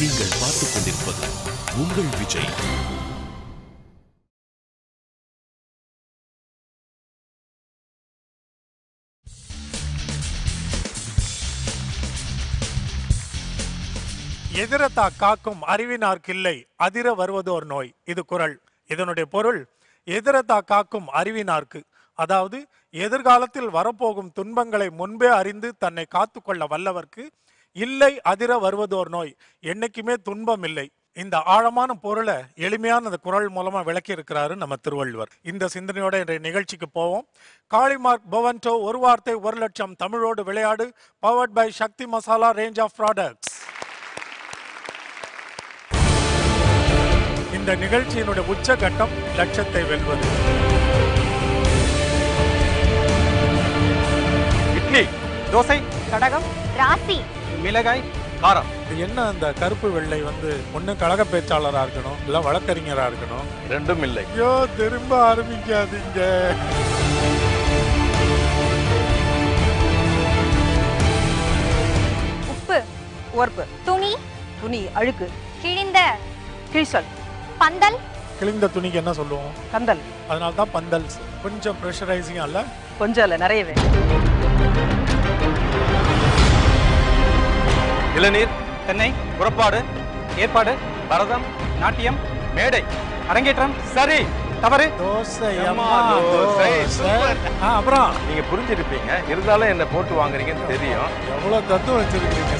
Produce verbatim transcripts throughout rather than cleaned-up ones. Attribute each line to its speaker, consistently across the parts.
Speaker 1: நீங்கள் பார்த்துக் கொண்டிருப்பது உங்கள் விஜய்.
Speaker 2: எதிரத்தா காக்கும் அறிவினார்க்கில்லை அதிர வருவதோர் நோய். இது குறள். இதனுடைய பொருள் எதிரத்தா காக்கும் அறிவினார்க்கு, அதாவது எதிர்காலத்தில் வரப்போகும் துன்பங்களை முன்பே அறிந்து தன்னை காத்து கொள்ள வல்லவர்க்கு இல்லை அதிர வருவதோர் நோய், என்னைக்குமே துன்பம் இல்லை. இந்த ஆழமான பொருளை எளிமையான அந்த குறள் மூலமா விளக்கி இருக்கிறாரு நம்ம திருவள்ளுவர். இந்த சிந்தனையோட இன்றைய நிகழ்ச்சிக்கு போவோம். காளிமார்க் பவன்டோ ஒரு வார்த்தை ஒரு லட்சம் தமிழோடு விளையாடு, powered by Sakthi Masala range of products. இந்த நிகழ்ச்சியினுடைய உச்சகட்டம் லட்சத்தை வெல்வது.
Speaker 3: இட்லி, தோசை, கடகம்,
Speaker 4: ராசி,
Speaker 3: மிளகாய், காரம்.
Speaker 2: என்ன அந்த கருப்பு வெள்ளை வந்து ஒண்ணு கழக பேச்சாளராக இருக்கணும், இல்ல வழக்கறிஞராக இருக்கணும்.
Speaker 3: ரெண்டும் இல்லை.
Speaker 2: ஐயோ, திரும்ப ஆரம்பிக்காதீங்க.
Speaker 4: உப்பு,
Speaker 5: உவர்ப்பு,
Speaker 4: துணி,
Speaker 5: துணி, அழுக்கு,
Speaker 4: கிழிந்த,
Speaker 5: கிழிசல்,
Speaker 4: பந்தல்,
Speaker 2: கிழிந்த துணிக்கு என்ன சொல்லுவோம்?
Speaker 5: கந்தல்.
Speaker 2: அதனால தான் பந்தல். கொஞ்சம் ப்ரெஷரைசிங் அல்ல,
Speaker 5: கொஞ்சம் இல்லை, நிறையவே.
Speaker 3: இளநீர், தென்னை, புறப்பாடு, ஏற்பாடு, பரதம், நாட்டியம், மேடை, அரங்கேற்றம். சரி, தவறு.
Speaker 2: தோசை.
Speaker 3: அம்மா, தோசை. சூப்பர்.
Speaker 2: ஆ, அப்புறம்
Speaker 3: நீங்க புரிஞ்சிருப்பீங்க, இருந்தாலும் என்ன போட்டு வாங்குறீங்கன்னு தெரியும்.
Speaker 2: எவ்வளவு தத்துவம் வச்சிருக்கீங்க.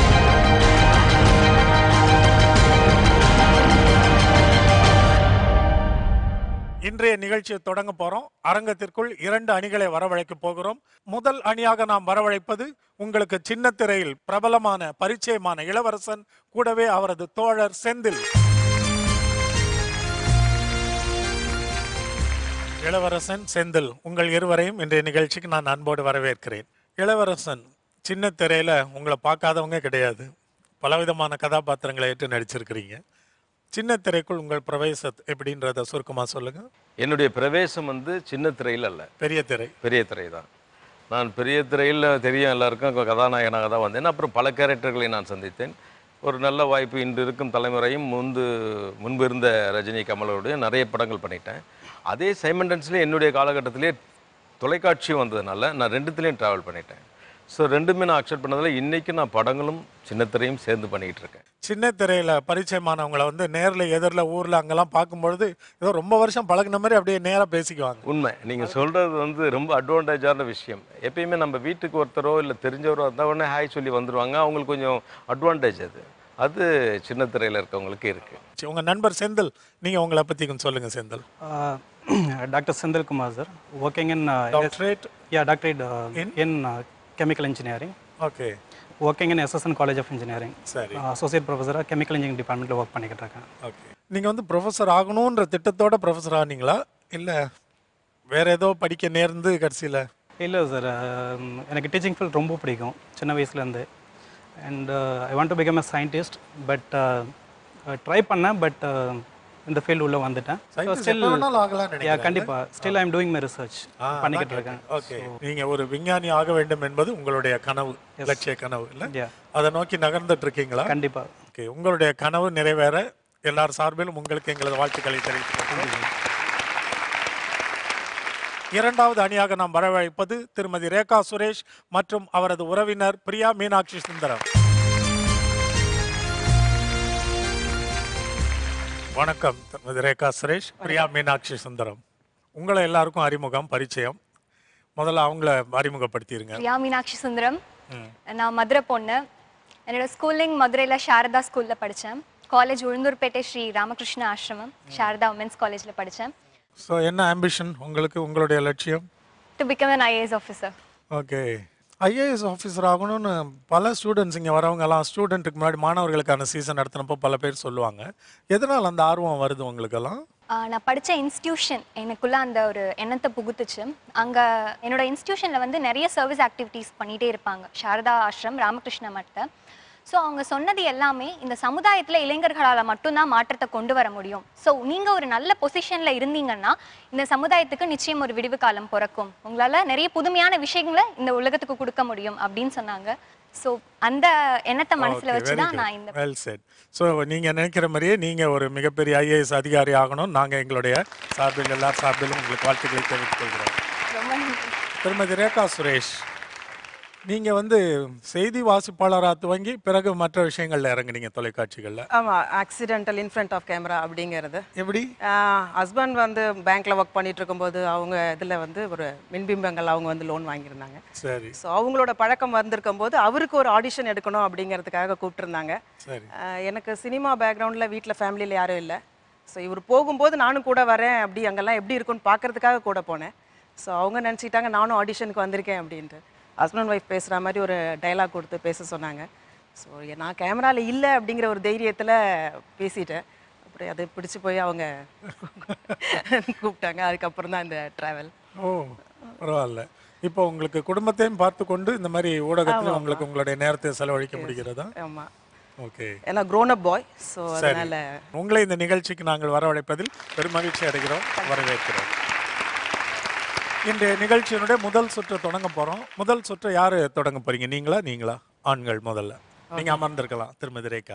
Speaker 2: இன்றைய நிகழ்ச்சியை தொடங்க போறோம். அரங்கத்திற்குள் இரண்டு அணிகளை வரவழைக்க போகிறோம். முதல் அணியாக நாம் வரவழைப்பது உங்களுக்கு சின்ன திரையில் பிரபலமான பரிச்சயமான இளவரசன், கூடவே அவரது தோழர் செந்தில். இளவரசன், செந்தில், உங்கள் இருவரையும் இன்றைய நிகழ்ச்சிக்கு நான் அன்போடு வரவேற்கிறேன். இளவரசன், சின்ன திரையில உங்களை பார்க்காதவங்க கிடையாது. பலவிதமான கதாபாத்திரங்களை ஏற்று நடிச்சிருக்கிறீங்க. சின்ன திரைக்குள் உங்கள் பிரவேசம் எப்படின்றத சுருக்கமாக சொல்லுங்க.
Speaker 3: என்னுடைய பிரவேசம் வந்து சின்ன திரையில் அல்ல,
Speaker 2: பெரிய திரை.
Speaker 3: பெரிய திரை தான். நான் பெரிய திரையில் தெரியும் எல்லாருக்கும், கதாநாயகனாக தான் வந்தேன். அப்புறம் பல கேரக்டர்களை நான் சந்தித்தேன். ஒரு நல்ல வாய்ப்பு, இன்று இருக்கும் தலைமுறையும் முன்பு முன்பு இருந்த ரஜினி கமலோடைய நிறைய படங்கள் பண்ணிட்டேன். அதே சைமண்டன்ஸ்லேயே என்னுடைய காலகட்டத்திலே தொலைக்காட்சியும் வந்ததுனால நான் ரெண்டுத்துலேயும் ட்ராவல் பண்ணிட்டேன். ஸோ ரெண்டுமே நான் அக்செப்ட் பண்ணதில் இன்றைக்கி நான் படங்களும் சின்ன திரையும் சேர்ந்து பண்ணிக்கிட்டு இருக்கேன்.
Speaker 2: சின்ன திரையில் பரிச்சயமானவங்களை வந்து நேரில் எதிரில் ஊரில் அங்கெல்லாம் பார்க்கும்பொழுது ஏதோ ரொம்ப வருஷம் பழகின மாதிரி அப்படியே நேராக பேசிக்குவாங்க.
Speaker 3: உண்மை, நீங்கள் சொல்கிறது வந்து ரொம்ப அட்வான்டேஜான விஷயம். எப்பயுமே நம்ம வீட்டுக்கு ஒருத்தரோ இல்லை தெரிஞ்சவரோ இருந்தால் உடனே ஹாய் சொல்லி வந்துடுவாங்க. அவங்களுக்கு கொஞ்சம் அட்வான்டேஜ் அது அது சின்ன திரையில் இருக்கவங்களுக்கு இருக்குது.
Speaker 2: உங்கள் நண்பர் செந்தில், நீங்கள் உங்களை பற்றி கொஞ்சம் சொல்லுங்கள். Senthil.
Speaker 6: Doctor Senthilkumar sir, working in
Speaker 2: doctorate.
Speaker 6: Yeah doctorate in chemical engineering.
Speaker 2: Okay.
Speaker 6: Working in S S N College of Engineering.
Speaker 2: சரி.
Speaker 6: Associate Professor Chemical Engineering Departmentல ஒர்க் பண்ணிக்கிட்டு இருக்கேன்.
Speaker 2: ஓகே. நீங்கள் வந்து ப்ரொஃபஸர் ஆகணுன்ற திட்டத்தோட ப்ரொஃபஸர் ஆனீங்களா, இல்லை வேற ஏதோ படிக்க நேர்ந்து கடைசியில்? இல்லை
Speaker 6: சார், எனக்கு டீச்சிங் ஃபீல்ட் ரொம்ப பிடிக்கும் சின்ன வயசுலேருந்து. And I want to become a scientist. But try பண்ணேன், பட் இந்த ஃபீல்டு உள்ள வந்துட்டேன். கண்டிப்பா still I am doing my research பண்ணிக்கிட்டு இருக்கேன்.
Speaker 2: ஓகே. நீங்க ஒரு விஞ்ஞானி ஆக வேண்டும் என்பது உங்களுடைய கனவு, லட்சிய கனவு இல்ல? அதை நோக்கி நகர்ந்துட்டு இருக்கீங்களா?
Speaker 6: கண்டிப்பா.
Speaker 2: ஓகே. உங்களுடைய கனவு நிறைவேற எல்லார் சார்பிலும் உங்களுக்கு எங்களது வாழ்த்துக்களை தெரிவித்துக் இரண்டாவது அணியாக நாம் வரவழைப்பது திருமதி ரேகா சுரேஷ் மற்றும் அவரது உறவினர் பிரியா மீனாட்சி சுந்தரம். வணக்கம். திருமதி ரேகா சுரேஷ், பிரியா மீனாட்சி சுந்தரம். உங்களை எல்லாருக்கும் அறிமுகம், பரிச்சயம். முதல்ல அவங்கள அறிமுகப்படுத்திடுங்க.
Speaker 4: பிரியா மீனாட்சி சுந்தரம். நான் மதுரை பொண்ணு. என்னோட ஸ்கூலிங் மதுரையில் சாரதா ஸ்கூலில் படித்தேன். காலேஜ் உளுந்தூர்பேட்டை ஸ்ரீ ராமகிருஷ்ண ஆசிரமம் சாரதா உமன்ஸ் காலேஜில் படித்தேன்.
Speaker 2: ஸோ என்ன ஆம்பிஷன் உங்களுக்கு, உங்களுடைய லட்சியம்?
Speaker 4: To become an I A S officer.
Speaker 2: Okay. IAS officer ஆகணும்னு பல ஸ்டூடெண்ட்ஸ் இங்கே வரவங்கெல்லாம் ஸ்டூடெண்ட்டுக்கு முன்னாடி மாணவர்களுக்கான சீசன் நடத்தினப்போ பல பேர் சொல்லுவாங்க. எதனால் அந்த ஆர்வம் வருது உங்களுக்கெல்லாம்?
Speaker 4: நான் படித்த இன்ஸ்டியூஷன் எனக்குள்ளே அந்த ஒரு எண்ணத்தை புகுத்துச்சு. அங்கே என்னோட இன்ஸ்டியூஷனில் வந்து நிறைய சர்வீஸ் ஆக்டிவிட்டீஸ் பண்ணிகிட்டே இருப்பாங்க, சாரதா ஆசிரம் ராமகிருஷ்ண மட்டை. ஸோ அவங்க சொன்னது எல்லாமே இந்த சமுதாயத்தில் இளைஞர்களால் மட்டும்தான் மாற்றத்தை கொண்டு வர முடியும். ஸோ நீங்கள் ஒரு நல்ல பொசிஷனில் இருந்தீங்கன்னா இந்த சமுதாயத்துக்கு நிச்சயம் ஒரு விடிவு காலம் பிறக்கும், உங்களால் நிறைய புதுமையான விஷயங்களை இந்த உலகத்துக்கு கொடுக்க முடியும் அப்படின்னு சொன்னாங்க. ஸோ அந்த எண்ணத்தை மனசுல வச்சு தான் நான் இந்த
Speaker 2: வெல் செட். ஸோ நீங்க நினைக்கிற மாதிரியே நீங்க ஒரு மிகப்பெரிய ஐஏஎஸ் அதிகாரி ஆகணும். நாங்க எங்களுடைய சார்பில் எல்லா சார்பிலும் உங்களுக்கு வாழ்த்துக்களை தெரிவித்துக் கொள்கிறோம்.
Speaker 4: ரொம்ப நன்றி.
Speaker 2: திருமதி ரேகா சுரேஷ், நீங்க வந்து செய்தி வாசிப்பாளராக துவங்கி பிறகு மற்ற விஷயங்கள்ல இறங்குனீங்க தொலைக்காட்சிகள்ல.
Speaker 5: ஆமாம், accidental in front of camera அப்படிங்கிறது.
Speaker 2: எப்படி?
Speaker 5: ஹஸ்பண்ட் வந்து பேங்க்கில் ஒர்க் பண்ணிட்டு இருக்கும்போது அவங்க இதில் வந்து ஒரு மின்பிம்பங்கள் அவங்க வந்து லோன் வாங்கியிருந்தாங்க.
Speaker 2: சரி.
Speaker 5: ஸோ அவங்களோட பழக்கம் வந்திருக்கும் போது அவருக்கு ஒரு ஆடிஷன் எடுக்கணும் அப்படிங்கிறதுக்காக கூப்பிட்டுருந்தாங்க.
Speaker 2: சரி.
Speaker 5: எனக்கு சினிமா பேக்ரவுண்டில் வீட்டில் ஃபேமிலியில் யாரும் இல்லை. ஸோ இவர் போகும்போது நானும் கூட வரேன், அப்படி அங்கெல்லாம் எப்படி இருக்குன்னு பார்க்கறதுக்காக கூட போனேன். ஸோ அவங்க நினச்சிட்டாங்க நானும் ஆடிஷனுக்கு வந்திருக்கேன் அப்படின்ட்டு. ஹஸ்பண்ட் ஒய்ஃப் பேசுகிற மாதிரி ஒரு டைலாக் கொடுத்து பேச சொன்னாங்க. ஸோ நான் கேமராவில் இல்லை அப்படிங்கிற ஒரு தைரியத்தில் பேசிட்டேன். அப்படி அதை பிடிச்சி போய் அவங்க கூப்பிட்டாங்க. அதுக்கப்புறம் தான் இந்த ட்ராவல்.
Speaker 2: ஓ, பரவாயில்ல. இப்போ உங்களுக்கு குடும்பத்தையும் பார்த்து கொண்டு இந்த மாதிரி ஊடகத்தில் உங்களுக்கு உங்களுடைய நேரத்தை செலவழிக்க முடிகிறதா?
Speaker 5: ஆமாம்.
Speaker 2: ஓகே.
Speaker 5: ஏன்னா க்ரோன் அப் பாய். ஸோ அதனால்
Speaker 2: உங்களை இந்த நிகழ்ச்சிக்கு நாங்கள் வரவழைப்பதில் பெரும் மகிழ்ச்சி அடைகிறோம், வரவேற்கிறோம். இன்றைய நிகழ்ச்சியினுடைய முதல் சுற்று தொடங்க போறோம். முதல் சுற்று யாரு தொடங்க போறீங்க? நீங்களா நீங்களா? ஆண்கள் முதல்ல. நீங்க அமர்ந்திருக்கலாம் திருமதி ரேகா.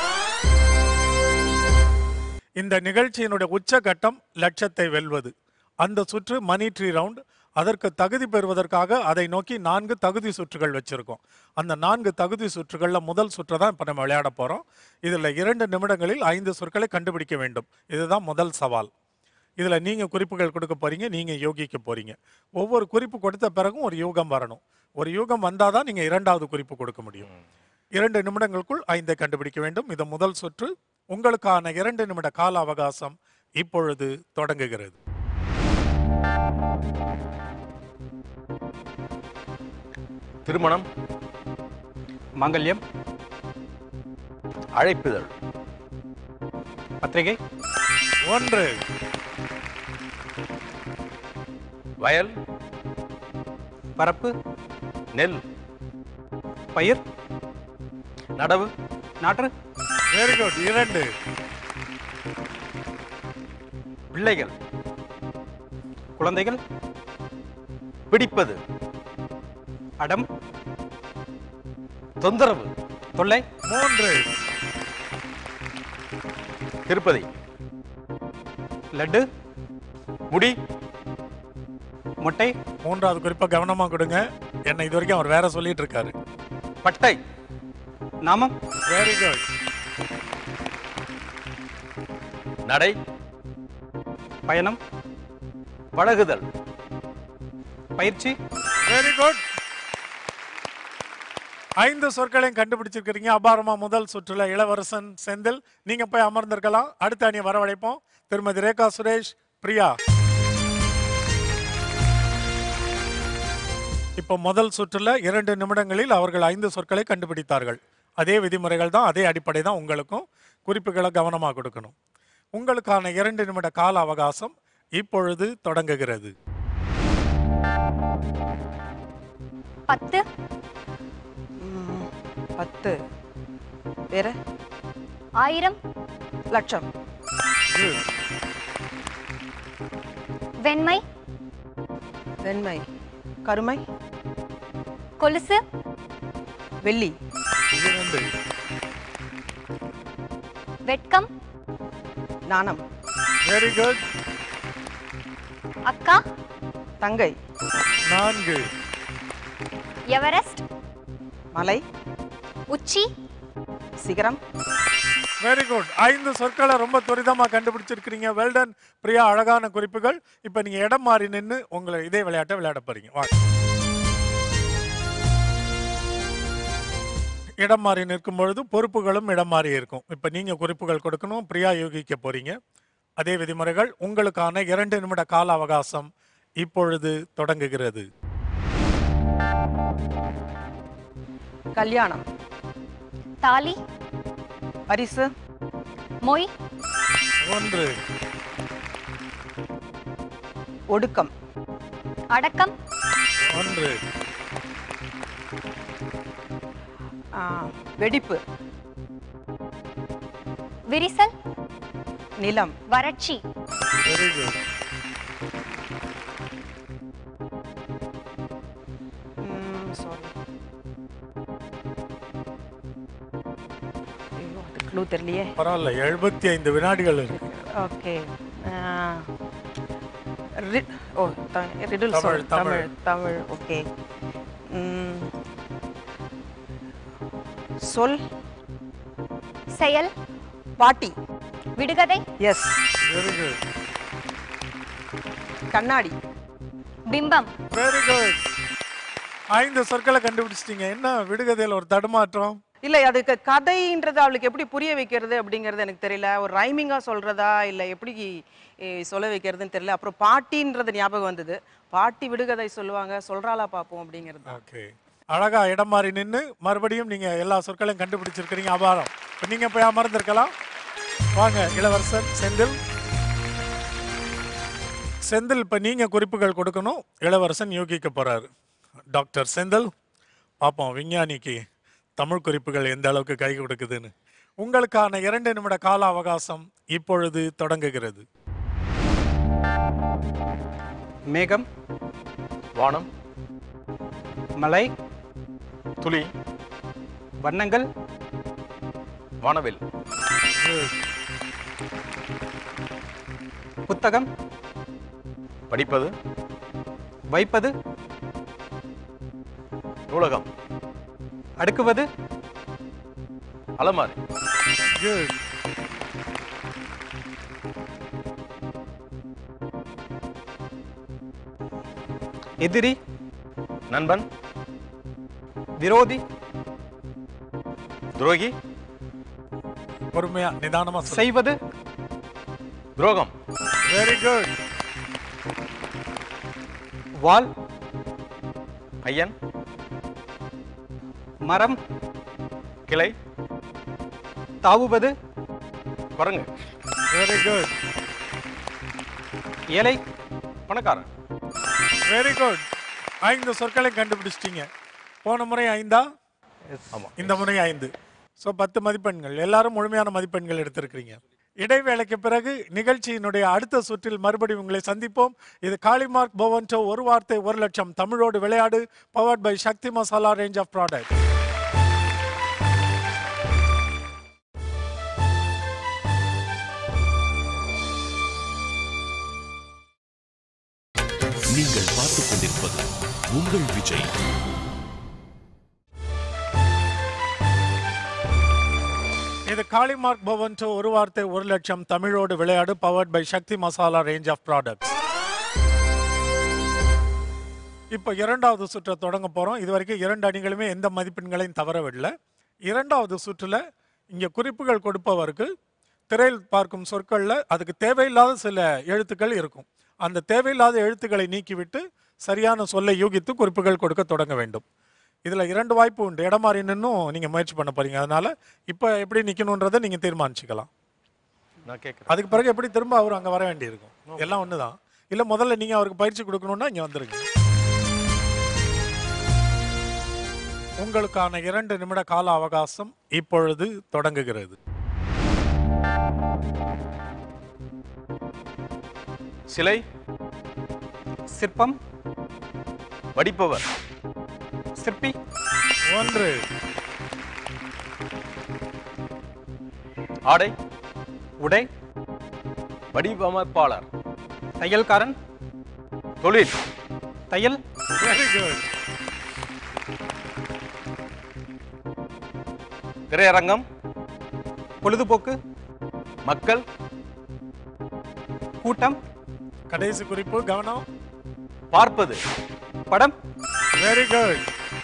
Speaker 2: இந்த நிகழ்ச்சியினுடைய உச்சகட்டம் லட்சத்தை வெல்வது. அந்த சுற்று மணி ட்ரீ ரவுண்ட். அதற்கு தகுதி பெறுவதற்காக அதை நோக்கி நான்கு தகுதி சுற்றுகள் வச்சிருக்கோம். அந்த நான்கு தகுதி சுற்றுகளில் முதல் சுற்றை தான் இப்போ நம்ம விளையாட போறோம். இதில் இரண்டு நிமிடங்களில் ஐந்து சொற்களை கண்டுபிடிக்க வேண்டும். இதுதான் முதல் சவால். இதில் நீங்கள் குறிப்புகள் கொடுக்க போறீங்க, நீங்கள் யோகிக்க போறீங்க. ஒவ்வொரு குறிப்பு கொடுத்த பிறகும் ஒரு யூகம் வரணும். ஒரு யூகம் வந்தால் தான் நீங்கள் இரண்டாவது குறிப்பு கொடுக்க முடியும். இரண்டு நிமிடங்களுக்குள் ஐந்தை கண்டுபிடிக்க வேண்டும். இது முதல் சுற்று. உங்களுக்கான இரண்டு நிமிட கால அவகாசம் இப்பொழுது தொடங்குகிறது.
Speaker 3: திருமணம்,
Speaker 6: மாங்கல்யம்,
Speaker 3: அழைப்பிதழ்,
Speaker 6: பத்திரிகை,
Speaker 2: ஒன்று,
Speaker 3: வயல்,
Speaker 6: பரப்பு,
Speaker 3: நெல்,
Speaker 6: பயிர்,
Speaker 3: நடவு,
Speaker 6: நாற்று,
Speaker 2: வெரி குட். இரண்டு,
Speaker 3: பிள்ளைகள்,
Speaker 6: குழந்தைகள்,
Speaker 3: பிடிப்பது,
Speaker 6: அடம்,
Speaker 3: தொந்தரவு,
Speaker 6: தொல்லை,
Speaker 2: மூன்று,
Speaker 3: திருப்பதி,
Speaker 6: லட்டு,
Speaker 3: முடி,
Speaker 6: மொட்டை,
Speaker 2: மூன்றாவது குறிப்பை கவனமா கொடுங்க. என்ன இது வரைக்கும் அவர் வேற சொல்லிட்டு இருக்காரு.
Speaker 3: பட்டை,
Speaker 6: நாமம்,
Speaker 2: வெரி குட்.
Speaker 3: நடை,
Speaker 6: பயணம்,
Speaker 3: பழகுதல்,
Speaker 6: பயிற்சி,
Speaker 2: வெரி குட். ஐந்து சொற்களையும் கண்டுபிடிச்சிருக்கிறீங்க. அபாரமா முதல் சுற்றுல இளவரசன் செந்தில், நீங்க போய் அமர்ந்திருக்கலாம். அடுத்த அணியை வரவழைப்போம். திருமதி ரேகா சுரேஷ், பிரியா. இப்போ முதல் சுற்றுல இரண்டு நிமிடங்களில் அவர்கள் ஐந்து சொற்களை கண்டுபிடித்தார்கள். அதே விதிமுறைகள் தான், அதே அடிப்படை தான். உங்களுக்கும் குறிப்புகளை கவனமாக கொடுக்கணும். உங்களுக்கான இரண்டு நிமிட கால அவகாசம் இப்பொழுது தொடங்குகிறது.
Speaker 4: பத்து,
Speaker 5: பத்து, வேற
Speaker 4: ஆயிரம்,
Speaker 5: லட்சம்,
Speaker 4: வெண்மை,
Speaker 5: வெண்மை, கருமை,
Speaker 4: கொலுசு,
Speaker 5: வெள்ளி,
Speaker 2: இரண்டு,
Speaker 4: வெட்கம்,
Speaker 5: நாணம்,
Speaker 2: வெரி குட்.
Speaker 4: அக்கா,
Speaker 5: தங்கை,
Speaker 2: நான்கு,
Speaker 4: எவரெஸ்ட்,
Speaker 5: மலை,
Speaker 4: உச்சி,
Speaker 5: சிகரம்,
Speaker 2: வெரி குட். ஐந்து சொற்களை ரொம்ப துரிதமா கண்டுபிடிச்சிருக்கிறீங்க. வெல்டன் பிரியா, அழகான குறிப்புகள். இப்ப நீங்க இடம் மாறி நின்று உங்களை இதே விளையாட்டை விளையாட போறீங்க. வாங்க. இடம் மாறி நிற்கும் பொழுது பொறுப்புகளும் இடம் மாறி இருக்கும். இப்ப நீங்க குறிப்புகள் கொடுக்கணும், பிரியா யோகிக்க போறீங்க. அதே விதிமுறைகள். உங்களுக்கான இரண்டு நிமிட கால அவகாசம் இப்பொழுது தொடங்குகிறது.
Speaker 5: கல்யாணம்,
Speaker 4: தாலி,
Speaker 5: பரிசு,
Speaker 4: மொய்,
Speaker 2: ஒன்று,
Speaker 5: ஒடுக்கம்,
Speaker 4: அடக்கம்,
Speaker 2: ஒன்று,
Speaker 5: ஆ, வெடிப்பு,
Speaker 4: விரிசல்,
Speaker 5: நிலம்,
Speaker 4: வறட்சி,
Speaker 2: வெரி குட்.
Speaker 5: சாரி, க்ளூ தெரியலையே.
Speaker 2: பரவாயில்ல, எழுபத்தி ஐந்து வினாடிகள் இருக்கு.
Speaker 5: Okay. Oh riddle
Speaker 2: Tamil,
Speaker 5: Tamil Tamil okay. சொல்.
Speaker 4: செயல்.
Speaker 5: பாட்டி.
Speaker 4: விடுகதை.
Speaker 5: எஸ்.
Speaker 2: Very good.
Speaker 5: கண்ணாடி.
Speaker 4: பிம்பம்.
Speaker 2: Very good. ஐந்து சொற்களை கண்டுபிடிச்சிட்டீங்க. என்ன விடுகதையில் ஒரு தடுமாற்றம்?
Speaker 5: இல்லை, அதுக்கு கதைன்றது அவளுக்கு எப்படி புரிய வைக்கிறது அப்படிங்கிறது எனக்கு தெரியல. ஒரு ரைமிங்காக சொல்கிறதா இல்லை எப்படி சொல்ல வைக்கிறதுன்னு தெரியல. அப்புறம் பாட்டின்றது ஞாபகம் வந்தது. பாட்டி விடுகதை சொல்லுவாங்க, சொல்கிறாளா பார்ப்போம் அப்படிங்கிறது.
Speaker 2: ஓகே, அழகா இடம் மாறி நின்று மறுபடியும் நீங்கள் எல்லா சொற்களையும் கண்டுபிடிச்சிருக்கிறீங்க. அபாரம். இப்போ நீங்கள் போய் அமர்ந்திருக்கலாம். வாங்க இளவரசன் செந்தில். செந்தில், இப்போ நீங்கள் குறிப்புகள் கொடுக்கணும், இளவரசன் யூகிக்க போகிறாரு. டாக்டர் செந்தில், பார்ப்போம் விஞ்ஞானிக்கு தமிழ் குறிப்புகள் எந்த அளவுக்கு கை கொடுக்குதுன்னு. உங்களுக்கான இரண்டு நிமிட கால அவகாசம் இப்பொழுது தொடங்குகிறது.
Speaker 6: மேகம்.
Speaker 3: வானம்.
Speaker 6: மலை.
Speaker 3: துளி.
Speaker 6: வண்ணங்கள்.
Speaker 3: வானவில்.
Speaker 6: புத்தகம்.
Speaker 3: படிப்பது.
Speaker 6: வைப்பது.
Speaker 3: நூலகம்.
Speaker 6: அடுக்குவது.
Speaker 3: அலமாரி.
Speaker 2: குட்.
Speaker 6: எதிரி.
Speaker 3: நண்பன்.
Speaker 6: விரோதி.
Speaker 3: துரோகி.
Speaker 2: பொறுமையா நிதானமா சொல்லுங்க.
Speaker 6: செய்வது.
Speaker 3: துரோகம்.
Speaker 2: Very good.
Speaker 6: வால்.
Speaker 3: ஐயன்.
Speaker 6: மரம்.
Speaker 3: கிளை.
Speaker 6: தாவுவது.
Speaker 3: குரங்கு.
Speaker 2: Very good.
Speaker 6: ஏழை.
Speaker 3: பணக்காரன்.
Speaker 2: Very good. ஐந்து சொற்களை கண்டுபிடிச்சிட்டீங்க. போன முறை ஐந்தா?
Speaker 3: ஆமாம்.
Speaker 2: இந்த முறை ஐந்து. ஸோ பத்து மதிப்பெண்கள். எல்லாரும் முழுமையான மதிப்பெண்கள் எடுத்திருக்கிறீங்க. இடைவேளைக்கு பிறகு நிகழ்ச்சியினுடைய அடுத்த சுற்றில் மறுபடியும் உங்களை சந்திப்போம். இது காளிமார்க் போவன்டோ ஒரு வார்த்தை ஒரு லட்சம் தமிழோடு விளையாடு, powered by Sakthi Masala range of product.
Speaker 1: நீங்கள் பார்த்துக் கொண்டிருப்பது உங்கள் விஜய்.
Speaker 2: இது காளிமார்க் போவன்டோ ஒரு வார்த்தை ஒரு லட்சம் தமிழோடு விளையாடு, powered by Sakthi Masala range of products. இப்போ இரண்டாவது சுற்றை தொடங்க போகிறோம். இது வரைக்கும் இரண்டு அணிகளுமே எந்த மதிப்பெண்களையும் தவறவில்லை. இரண்டாவது சுற்றில் இங்கே குறிப்புகள் கொடுப்பவருக்கு திரையில் பார்க்கும் சொற்களில் அதுக்கு தேவையில்லாத சில எழுத்துக்கள் இருக்கும். அந்த தேவையில்லாத எழுத்துக்களை நீக்கிவிட்டு சரியான சொல்லை யூகித்து குறிப்புகள் கொடுக்க தொடங்க வேண்டும். இதில் இரண்டு வாய்ப்பு உண்டு. இடம் மாறி நின்னும் நீங்கள் முயற்சி பண்ண போகிறீங்க. அதனால் இப்போ எப்படி நிற்கணுன்றதை நீங்கள் தீர்மானிச்சுக்கலாம்.
Speaker 3: நான் கேட்குறேன்.
Speaker 2: அதுக்கு பிறகு எப்படி திரும்ப அவர் அங்கே வர வேண்டியிருக்கும். எல்லாம் ஒன்று தான். இல்லை முதல்ல நீங்கள் அவருக்கு பயிற்சி கொடுக்கணுன்னா இங்கே வந்துருங்க. உங்களுக்கான இரண்டு நிமிட கால அவகாசம் இப்பொழுது தொடங்குகிறது.
Speaker 3: சிலை.
Speaker 6: சிற்பம்.
Speaker 3: வடிப்பவர்.
Speaker 6: சிற்பி.
Speaker 2: ஒன்று.
Speaker 3: ஆடை.
Speaker 6: உடை.
Speaker 3: வடிவமைப்பாளர்.
Speaker 6: தையல்காரன்.
Speaker 3: தொழில்.
Speaker 6: தையல்.
Speaker 2: Very good.
Speaker 3: திரையரங்கம்.
Speaker 6: பொழுதுபோக்கு.
Speaker 3: மக்கள்.
Speaker 6: கூட்டம்.
Speaker 2: கடைசி குறிப்பு, கவனம்.
Speaker 3: பார்ப்பது.
Speaker 6: படம்.
Speaker 2: Very good.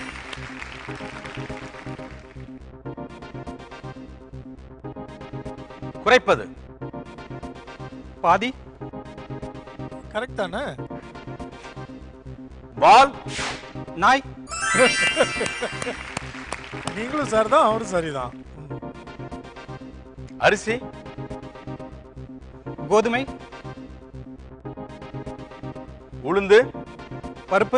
Speaker 3: குறைப்பது.
Speaker 6: பாதி.
Speaker 2: கரெக்ட் தானே?
Speaker 3: வால்.
Speaker 6: நாய்.
Speaker 2: நீங்களும் சார் தான், அவரும் சரிதான்.
Speaker 3: அரிசி.
Speaker 6: கோதுமை.
Speaker 3: உளுந்து.
Speaker 6: பருப்பு.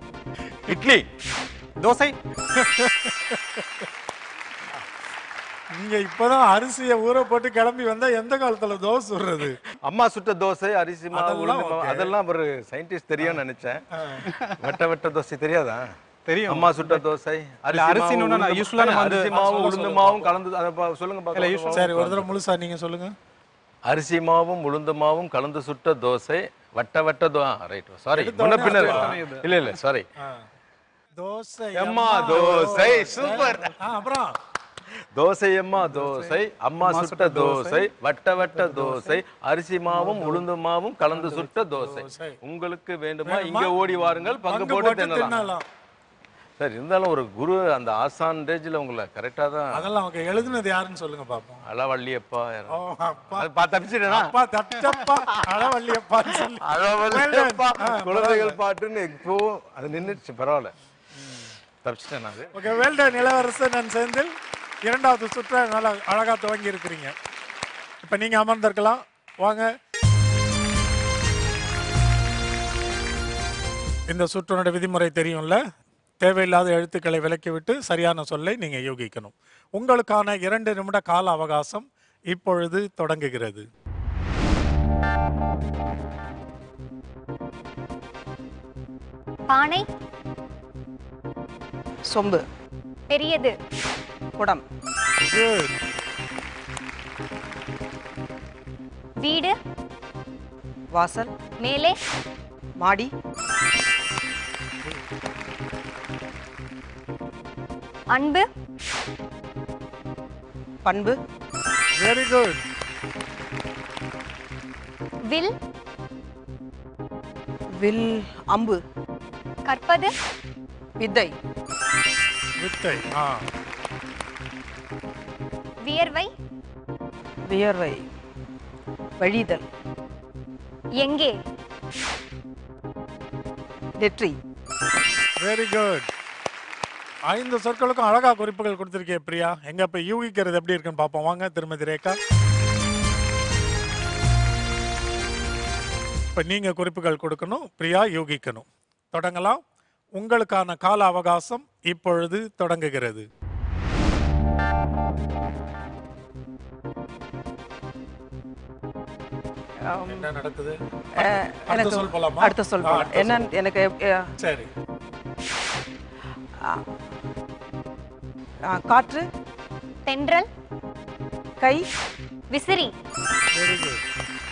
Speaker 3: இட்லி.
Speaker 6: தோசை.
Speaker 2: நீங்க இப்பதான் அரிசியை ஊற போட்டு கிளம்பி வந்தா எந்த காலத்துல தோசை சுடுறது?
Speaker 3: அம்மா சுட்ட தோசை, அரிசி மாவு,
Speaker 2: அதெல்லாம்
Speaker 3: உளுந்து மாவு,
Speaker 2: okay.
Speaker 3: அதெல்லாம் ஒரு சயின்டிஸ்ட் தெரியும்னு நினைச்சேன். வட்ட வட்ட தோசை தெரியாதா?
Speaker 6: தெரியும்.
Speaker 3: அம்மா சுட்ட தோசை,
Speaker 6: இல்ல, அரிசின்னு
Speaker 3: மாவு,
Speaker 6: நான்
Speaker 3: உளுந்து
Speaker 6: usually நம்ம வந்து-
Speaker 3: அரிசி மாவும் உளுந்து மாவும் கலந்து அதை பா- சொல்லுங்க பார்க்கலாம்.
Speaker 2: சரி, ஒரு தடவை முழுசா நீங்க சொல்லுங்க.
Speaker 3: அரிசி மாவும் உளுந்து மாவும் கலந்து சுட்ட தோசை, வட்ட வட்ட தோ ரைட் சாரி முன்ன பின்ன இருக்கு. இல்ல இல்ல சாரி.
Speaker 2: தோசை
Speaker 3: அம்மா தோசை சூப்பர்.
Speaker 2: ஆ, அப்புறம்
Speaker 3: தோசை அம்மா தோசை, அம்மா சுட்ட தோசை, வட்ட வட்ட தோசை, அரிசி மாவும் உளுந்து மாவும் கலந்து சுட்ட தோசை. உங்களுக்கு வேண்டுமா இங்க ஓடி வாருங்கள், பங்கு போட்டு தின்னலாம்.
Speaker 2: தின்னலாம்.
Speaker 3: சரி, இருந்தாலும் ஒரு குரு அந்த ஆசான் ரேஞ்சில் உங்களை கரெக்டா தான்.
Speaker 2: அதெல்லாம் அவங்க எழுதுனது யாருன்னு சொல்லுங்க பாப்போம்.
Speaker 3: அளவள்ளியப்பா
Speaker 2: ஓ, அப்பா
Speaker 3: அது பா தப்பிச்சிட்டேனா?
Speaker 2: அப்பா தட்டப்பா அளவள்ளியப்பான்னு சொல்லி.
Speaker 3: அளவள்ளியப்பா குழந்தைகள் பாட்டுன்னு இப்போ அது நின்னுச்சு. பரவாயில்ல, தப்பிச்சிட்டேன் அது.
Speaker 2: Okay, well done Ilavarasan and Senthil. இரண்டாவது சுற்றை நல்லா அழகா துவங்கி இருக்கிறீங்க. இப்ப நீங்க அமர்ந்திருக்கலாம். வாங்க. இந்த சுற்றினுடைய விதிமுறை தெரியும்ல. தேவையில்லாத எழுத்துக்களை விலக்கிவிட்டு சரியான சொல்லை நீங்க யோகிக்கணும். உங்களுக்கான இரண்டு நிமிட கால அவகாசம் இப்பொழுது தொடங்குகிறது.
Speaker 4: பானை.
Speaker 5: சொம்பு.
Speaker 4: பெரியது.
Speaker 5: குடம்.
Speaker 2: Good.
Speaker 4: வீடு.
Speaker 5: வாசல்.
Speaker 4: மேலே.
Speaker 5: மாடி.
Speaker 4: அன்பு.
Speaker 5: பண்பு.
Speaker 2: Very good.
Speaker 4: வில்.
Speaker 5: வில். அம்பு.
Speaker 4: கற்பது.
Speaker 5: வித்தை.
Speaker 2: வித்தை. ஆ.
Speaker 4: வியர்வை.
Speaker 5: வியர்வை. வழிதல்.
Speaker 4: எங்கே.
Speaker 5: நெற்றி.
Speaker 2: Very good. ஐந்து சொற்களுக்கும் அழகா குறிப்புகள் கொடுத்திருக்கே பிரியா. எங்க இப்ப யூகிக்கிறது எப்படி இருக்குன்னு பாப்போம். வாங்க திருமதி ரேகா. இப்ப நீங்க குறிப்புகள் கொடுக்கணும், பிரியா யூகிக்கணும். தொடங்கலாம். உங்களுக்கான கால அவகாசம் இப்பொழுது தொடங்குகிறது. என்ன நடக்குது? அடுத்த
Speaker 5: எனக்கு
Speaker 2: சொல் போலாமா?
Speaker 5: அடுத்த சொல்
Speaker 2: ஆ,
Speaker 5: போலாம்.
Speaker 2: அடுத்த
Speaker 5: என்ன
Speaker 2: சொல்.
Speaker 5: எனக்கு அஹ்,
Speaker 2: சரி.
Speaker 5: அஹ், காற்று.
Speaker 4: தென்றல்.
Speaker 5: கை.
Speaker 4: விசிறி.
Speaker 2: Very good.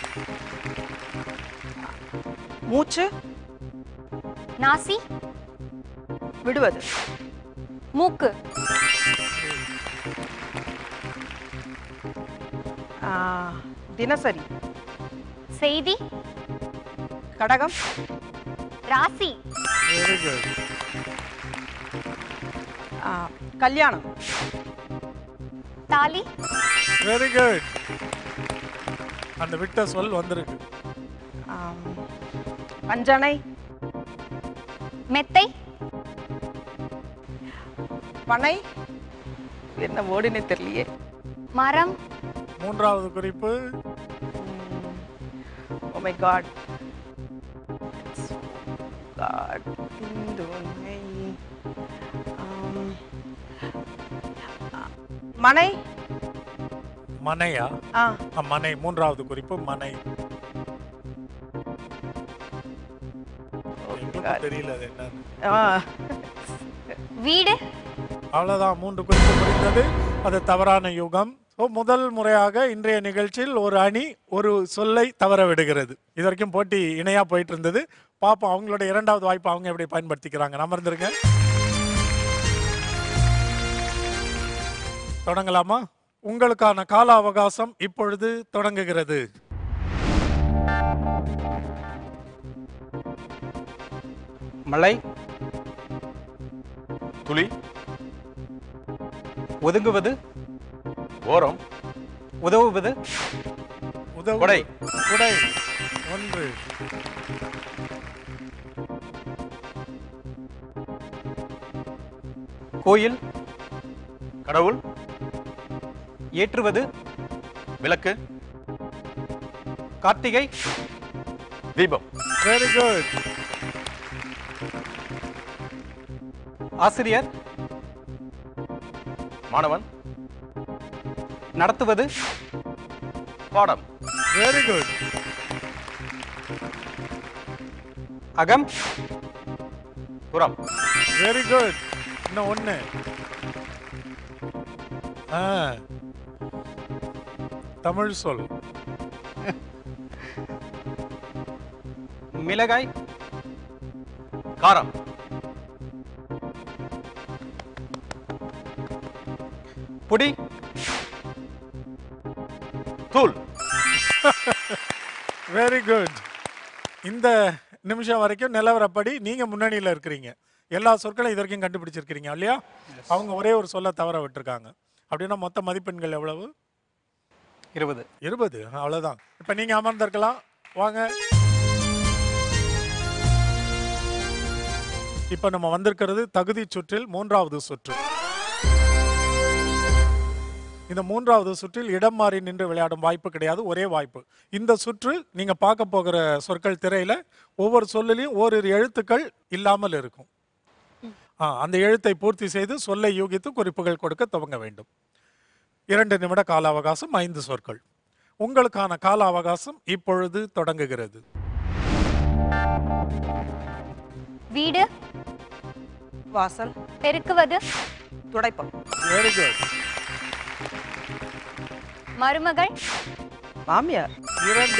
Speaker 5: மூச்சு.
Speaker 4: நாசி.
Speaker 5: விடுவது.
Speaker 4: மூக்கு.
Speaker 5: அஹ், தினசரி.
Speaker 4: செய்தி.
Speaker 5: கடகம்.
Speaker 4: ராசி.
Speaker 2: Very good.
Speaker 5: அஹ், கல்யாணம்.
Speaker 4: தாலி.
Speaker 2: Very good. அந்த விட்ட சொல் வந்திருக்கு.
Speaker 5: அம், பஞ்சனை.
Speaker 4: மெத்தை.
Speaker 5: பனை. என்ன ஓடினே தெரியலையே.
Speaker 4: மரம்.
Speaker 2: மூன்றாவது குறிப்பு.
Speaker 5: Oh my god. காட். துணை. அம், மனை.
Speaker 2: மனையா?
Speaker 5: ஆ
Speaker 2: ஆ, மனை. மூன்றாவது குறிப்பு மனை. எங்களுக்கும் தெரியல அது என்னன்னு.
Speaker 5: ஆ
Speaker 4: வீடு.
Speaker 2: அவ்வளவுதான், மூன்று குறிப்பு முடிந்தது. அது தவறான யுகம். ஸோ முதல் முறையாக இன்றைய நிகழ்ச்சியில் ஒரு அணி ஒரு சொல்லை தவற விடுகிறது. இது வரைக்கும் போட்டி இணையா போயிட்டு இருந்தது. பாப்போம் அவங்களோட இரண்டாவது வாய்ப்பு அவங்க எப்படி பயன்படுத்திக்கிறாங்க. அமர்ந்திருங்க. தொடங்கலாமா? உங்களுக்கான கால அவகாசம் இப்பொழுது தொடங்குகிறது.
Speaker 6: மழை.
Speaker 3: துளி.
Speaker 6: ஒதுங்குவது.
Speaker 3: ஓரம்.
Speaker 6: உதவுவது.
Speaker 2: உதவு.
Speaker 3: கொடை.
Speaker 2: குடை. ஒன்று.
Speaker 6: கோயில்.
Speaker 3: கடவுள்.
Speaker 6: ஏற்றுவது.
Speaker 3: விளக்கு.
Speaker 6: கார்த்திகை.
Speaker 3: தீபம்.
Speaker 2: Very good.
Speaker 6: ஆசிரியர்.
Speaker 3: மாணவன்.
Speaker 6: நடத்துவது.
Speaker 3: பாடம்.
Speaker 2: Very good.
Speaker 6: அகம்.
Speaker 3: புறம்.
Speaker 2: Very good. இன்னும் ஒண்ணு. ஆ, தமிழ் சொல்.
Speaker 6: மிளகாய்.
Speaker 3: காரம்.
Speaker 6: பொடி.
Speaker 3: தூள்.
Speaker 2: Very good. இந்த நிமிஷம் வரைக்கும் நிலவரப்படி நீங்க முன்னணியில இருக்கிறீங்க. எல்லா சொற்களும் இது வரைக்கும் கண்டுபிடிச்சிருக்கீங்க இல்லையா? அவங்க ஒரே ஒரு சொல்ல தவற விட்டுருக்காங்க. அப்படின்னா மொத்த மதிப்பெண்கள் எவ்வளவு?
Speaker 6: இருபது.
Speaker 2: இருபது. அவ்வளவுதான். இப்ப நீங்க அமர்ந்திருக்கலாம். வாங்க. இப்ப நம்ம வந்திருக்கிறது தகுதி சுற்றில் மூன்றாவது சுற்று. இந்த மூன்றாவது சுற்றில் இடம் மாறி நின்று விளையாடும் வாய்ப்பு கிடையாது, ஒரே வாய்ப்பு. இந்த சுற்று நீங்க பார்க்க போகிற சொற்கள் திரையில ஒவ்வொரு சொல்லிலையும் ஓரிரு எழுத்துக்கள் இல்லாமல் இருக்கும். அந்த எழுத்தை பூர்த்தி செய்து சொல்லை யூகித்து குறிப்புகள் கொடுக்க துவங்க வேண்டும். இரண்டு நிமிட கால அவகாசம், ஐந்து சொற்கள். உங்களுக்கான கால அவகாசம் இப்பொழுது தொடங்குகிறது.
Speaker 4: வீடு.
Speaker 5: வாசல்.
Speaker 4: பெருக்குவது.
Speaker 5: துடைப்பம்.
Speaker 2: Very good.
Speaker 4: மருமகள்.
Speaker 5: மாமியார்.
Speaker 2: இரண்டு.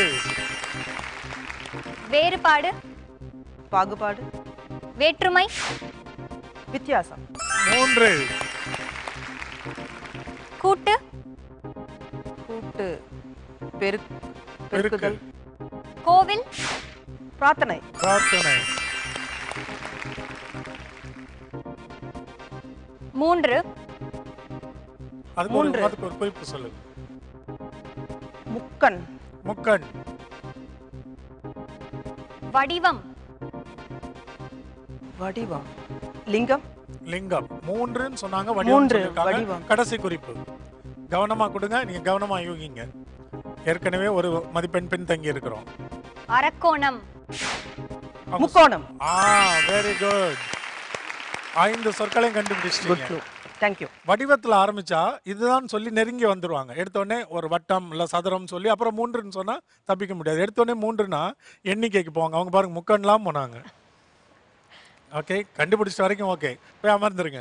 Speaker 4: வேறுபாடு.
Speaker 5: பாகுபாடு.
Speaker 4: வேற்றுமை.
Speaker 5: வித்தியாசம்.
Speaker 2: மூன்று.
Speaker 4: கூட்டு.
Speaker 5: கூட்டு. பெரு
Speaker 2: பெருக்கு.
Speaker 5: பெருக்குதல்.
Speaker 4: கோவில்.
Speaker 5: பிரார்த்தனை.
Speaker 2: பிரார்த்தனை.
Speaker 4: மூன்று.
Speaker 2: அதுக்கு ஒரு
Speaker 5: மூன்று.
Speaker 2: அதுக்கு ஒரு குறிப்பு சொல்லு.
Speaker 5: முக்கன்.
Speaker 2: முக்கண்.
Speaker 4: வடிவம்.
Speaker 5: வடிவம். லிங்கம்.
Speaker 2: லிங்கம். மூன்றுன்னு சொன்னாங்க, வடிவம்
Speaker 5: மூன்று.
Speaker 2: சொல்லிருக்காங்க.
Speaker 5: வடிவம்.
Speaker 2: கடைசி குறிப்பு கவனமா கொடுங்க. நீங்க கவனமா யூகிங்க. ஏற்கனவே ஒரு மதிப்பெண் பின்தங்கி இருக்கிறோம்.
Speaker 4: அரக்கோணம்.
Speaker 5: முக்கோணம்.
Speaker 2: ஆ, வெரி குட். ஐந்து சொற்களையும் கண்டுபிடிச்சிட்டீங்க.
Speaker 5: தேங்க்யூ.
Speaker 2: வடிவத்தில் ஆரம்பிச்சா இதுதான் சொல்லி நெருங்கி வந்துருவாங்க. எடுத்தோடனே ஒரு வட்டம் இல்லை சதுரம் சொல்லி அப்புறம் மூன்றுன்னு சொன்னா தப்பிக்க முடியாது. எடுத்தோடனே மூன்றுனா எண்ணிக்கைக்கு போவாங்க. அவங்க பாருங்க முக்கன்லாம் போனாங்க. ஓகே, கண்டுபிடிச்ச வரைக்கும் ஓகே. போய் அமர்ந்துருங்க.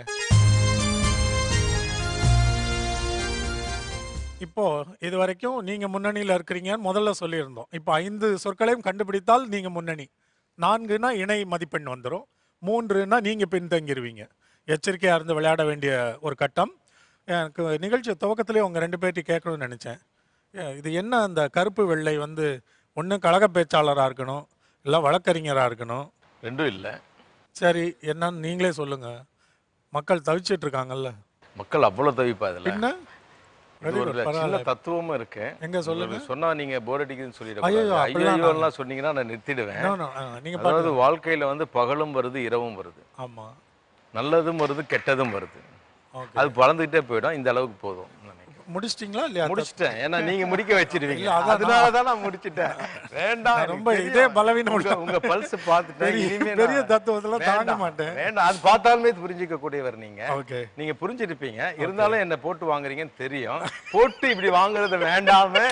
Speaker 2: இப்போ இது வரைக்கும் நீங்க முன்னணியில் இருக்கிறீங்கன்னு முதல்ல சொல்லியிருந்தோம். இப்போ ஐந்து சொற்களையும் கண்டுபிடித்தால் நீங்க முன்னணி. நான்குனா இணை மதிப்பெண் வந்துடும். மூன்றுனா நீங்க பின்தங்கிடுவீங்க. எச்சரிக்கையாக இருந்து விளையாட வேண்டிய ஒரு கட்டம். எனக்கு நிகழ்ச்சி துவக்கத்திலே உங்கள் ரெண்டு பேர்ட்டையும் கேட்கணும்னு நினச்சேன். இது என்ன அந்த கருப்பு வெள்ளை வந்து ஒன்று கழக பேச்சாளராக இருக்கணும், இல்லை வழக்கறிஞராக இருக்கணும்.
Speaker 3: ரெண்டும் இல்லை.
Speaker 2: சரி, என்னன்னு நீங்களே சொல்லுங்கள். மக்கள் தவிச்சிட்டு இருக்காங்கல்ல.
Speaker 3: மக்கள் அவ்வளோ தவிப்பா இதில்.
Speaker 2: என்ன
Speaker 3: சின்ன தத்துவமும் இருக்கு.
Speaker 2: எங்க சொல்லுங்க.
Speaker 3: சொன்னா நீங்க போர் அடிக்குதுன்னு சொல்லிடுறீங்க.
Speaker 2: ஐயோ,
Speaker 3: ஐயோலாம் சொன்னீங்கன்னா நான் நிறுத்திடுவேன்.
Speaker 2: நீங்க
Speaker 3: அதாவது வாழ்க்கையில வந்து பகலும் வருது, இரவும் வருது.
Speaker 2: ஆமா,
Speaker 3: நல்லதும் வருது, கெட்டதும் வருது. அது வளர்ந்துகிட்டே போயிடும். இந்த அளவுக்கு போதும்.
Speaker 2: முடிச்சிட்டீங்களா இல்லையா?
Speaker 3: முடிச்சிட்டேன். ஏன்னா நீங்க முடிக்க வச்சிருவீங்க. அதனாலதான் நான் முடிச்சிட்டேன். வேண்டாம்,
Speaker 2: ரொம்ப இதே பலவீனம்.
Speaker 3: உங்க பல்ஸ் பார்த்துட்டேன். இனிமே
Speaker 2: பெரிய தத்துவத்துல தாங்க மாட்டேன்.
Speaker 3: வேண்டாம், அது பார்த்தாலுமே புரிஞ்சிக்க கூடியவர் நீங்க.
Speaker 2: ஓகே,
Speaker 3: நீங்க புரிஞ்சிருப்பீங்க. இருந்தாலும் என்ன போட்டு வாங்குறீங்கன்னு தெரியும். போட்டு இப்படி வாங்குறது வேண்டாமே.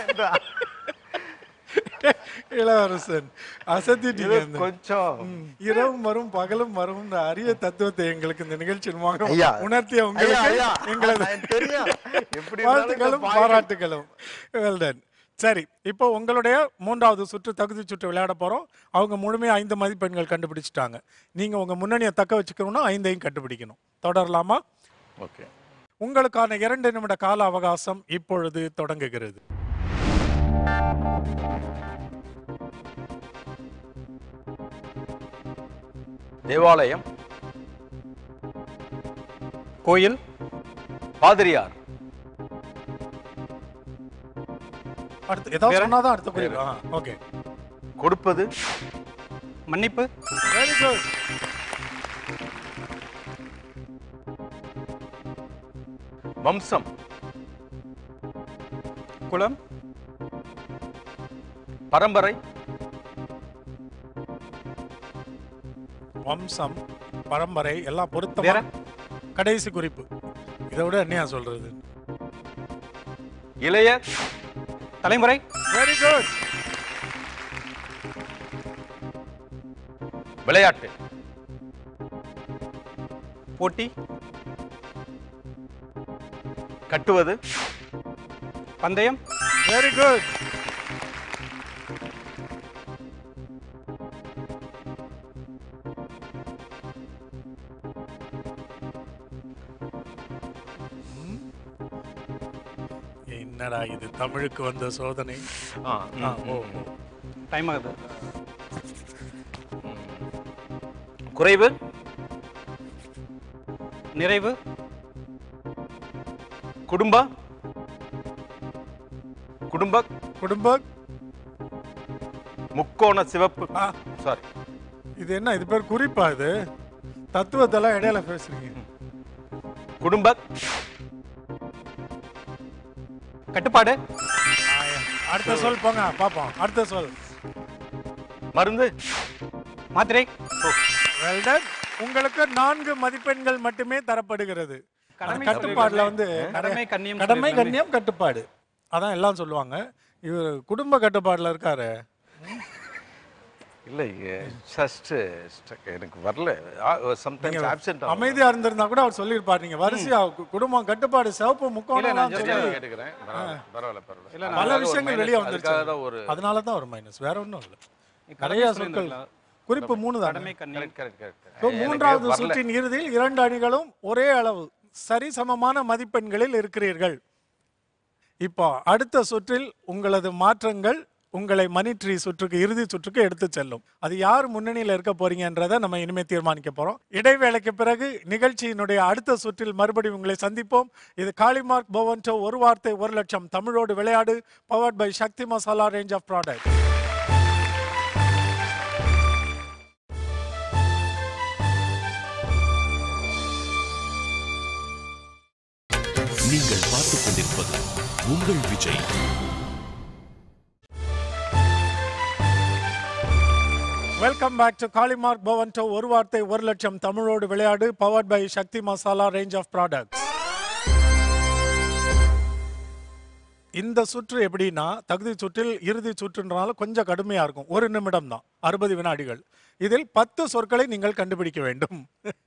Speaker 2: இளவரசன் அசத்திட்டீங்க.
Speaker 3: கொஞ்சம்
Speaker 2: இரவும் வரும் பகலும் வரும் அரிய தத்துவத்தை எங்களுக்கு இந்த நிகழ்ச்சி உணர்த்திய உங்களுக்கு எங்களது வாழ்த்துக்களும் பாராட்டுகளும். Well done. சரி, இப்போ உங்களுடைய மூன்றாவது சுற்று தகுதி சுற்று விளையாட போறோம். அவங்க முழுமையா ஐந்து மதிப்பெண்கள் கண்டுபிடிச்சிட்டாங்க. நீங்க உங்க முன்னணியை தக்க வச்சுக்கணும்னா ஐந்தையும் கண்டுபிடிக்கணும். தொடரலாமா?
Speaker 3: ஓகே.
Speaker 2: உங்களுக்கான இரண்டு நிமிட கால அவகாசம் இப்பொழுது தொடங்குகிறது.
Speaker 3: தேவாலயம்.
Speaker 6: கோயில்.
Speaker 3: பாதிரியார்.
Speaker 2: அடுத்து ஏதாவது சொன்னாதான் அடுத்த குறிப்பு. ஓகே.
Speaker 3: கொடுப்பது.
Speaker 6: மன்னிப்பு.
Speaker 2: Very good.
Speaker 3: வம்சம்.
Speaker 6: குலம்.
Speaker 3: பரம்பரை.
Speaker 2: வம்சம், பரம்பரை எல்லாம் பொருத்தமா. கடைசி குறிப்பு. இதை விட என்னையா சொல்றது?
Speaker 3: இளைய
Speaker 6: தலைமுறை.
Speaker 2: Very good.
Speaker 3: விளையாட்டு.
Speaker 6: போட்டி.
Speaker 3: கட்டுவது.
Speaker 6: பந்தயம்.
Speaker 2: Very good. என்னடா இது தமிழுக்கு வந்த சோதனை.
Speaker 3: ஆ,
Speaker 2: ஆ,
Speaker 3: ம்,
Speaker 2: ஓ,
Speaker 3: ம்.
Speaker 2: ஓ.
Speaker 6: டைம் ஆகுது.
Speaker 3: குறைவு.
Speaker 6: நிறைவு.
Speaker 3: குடும்ப. குடும்ப.
Speaker 2: குடும்ப.
Speaker 3: முக்கோண சிவப்பு.
Speaker 2: ஆ,
Speaker 3: சாரி.
Speaker 2: இது என்ன, இது பேர் குறிப்பா? இது தத்துவத்தெல்லாம் இடையில பேசுறீங்க.
Speaker 3: குடும்ப.
Speaker 6: கட்டுப்பாடு.
Speaker 2: ஆயா. அடுத்த சொல் போங்க பாப்போம். அடுத்த சொல்.
Speaker 3: மருந்து.
Speaker 6: மாத்திரை.
Speaker 2: Well done. உங்களுக்கு நான்கு மதிப்பெண்கள் மட்டுமே தரப்படுகிறது.
Speaker 6: கடமை
Speaker 2: கட்டுப்பாடுல வந்து
Speaker 6: கடமை,
Speaker 2: நிறைய-
Speaker 6: கண்ணியம்
Speaker 2: கடமை
Speaker 6: சொல்லிருக்காங்க.
Speaker 2: கண்ணியம் கட்டுப்பாடு அதான் எல்லாம் சொல்லுவாங்க. இவர் குடும்ப கட்டுப்பாடுல இருக்காரு.
Speaker 3: இல்லை ஜஸ்ட் எனக்கு வரல. Sometimes absent.
Speaker 2: அமைதியா இருந்திருந்தா கூட அவர் சொல்லியிருப்பார். நீங்க வரிசையா கு- குடும்பம் கட்டுப்பாடு சிவப்பு முக்கோணம்
Speaker 6: நான் just
Speaker 3: கேட்டுக்கிறேன். பரவாயில்ல பரவாயில்ல பரவாயில்ல.
Speaker 6: இல்ல,
Speaker 2: பல விஷயங்கள் வெளியே
Speaker 3: அதுக்காக தான் ஒரு
Speaker 2: வந்துருச்சு. அதனால தான் ஒரு மைனஸ், வேற ஒன்றும் இல்லை.
Speaker 6: கடமை
Speaker 2: நிறைய சொற்கள்
Speaker 6: சொல்லியிருந்தாங்களா?
Speaker 2: குறிப்பு மூணு தான்.
Speaker 6: கடமை, கண்ணியம்.
Speaker 3: Correct correct correct.
Speaker 2: So, மூன்றாவது சுற்றின் இறுதியில் இரண்டு அணிகளும் ஒரே அளவு சரிசமமான மதிப்பெண்களில் இருக்கிறீர்கள். இப்போ அடுத்த சுற்றில் உங்களது மாற்றங்கள் உங்களை மணி ட்ரீ சுற்றுக்கு, இறுதி சுற்றுக்கு எடுத்து செல்லும். அது யார் முன்னணியில் இருக்க போறீங்கன்றதை நம்ம இனிமே தீர்மானிக்க போறோம். இடைவேளைக்கு பிறகு நிகழ்ச்சியினுடைய அடுத்த சுற்றில் மறுபடியும் உங்களை சந்திப்போம். இது காளிமார்க் போவன்டோ ஒரு வார்த்தை ஒரு லட்சம் தமிழோடு விளையாடு, powered by Sakthi Masala range of product.
Speaker 1: நீங்கள் பார்த்துக் கொண்டிருப்பது உங்கள் Vijay.
Speaker 2: Welcome back to Kalimark Bovonto ஒரு வார்த்தை ஒரு லட்சம் தமிழோடு விளையாடு, powered by Sakthi Masala range of product. இந்த சுற்று எப்படின்னா, தகுதி சுற்றில் இறுதி சுற்றுன்றனால கொஞ்சம் கடுமையா இருக்கும். ஒரு நிமிடம் தான், அறுபது வினாடிகள். இதில் பத்து சொற்களை நீங்கள் கண்டுபிடிக்க வேண்டும்.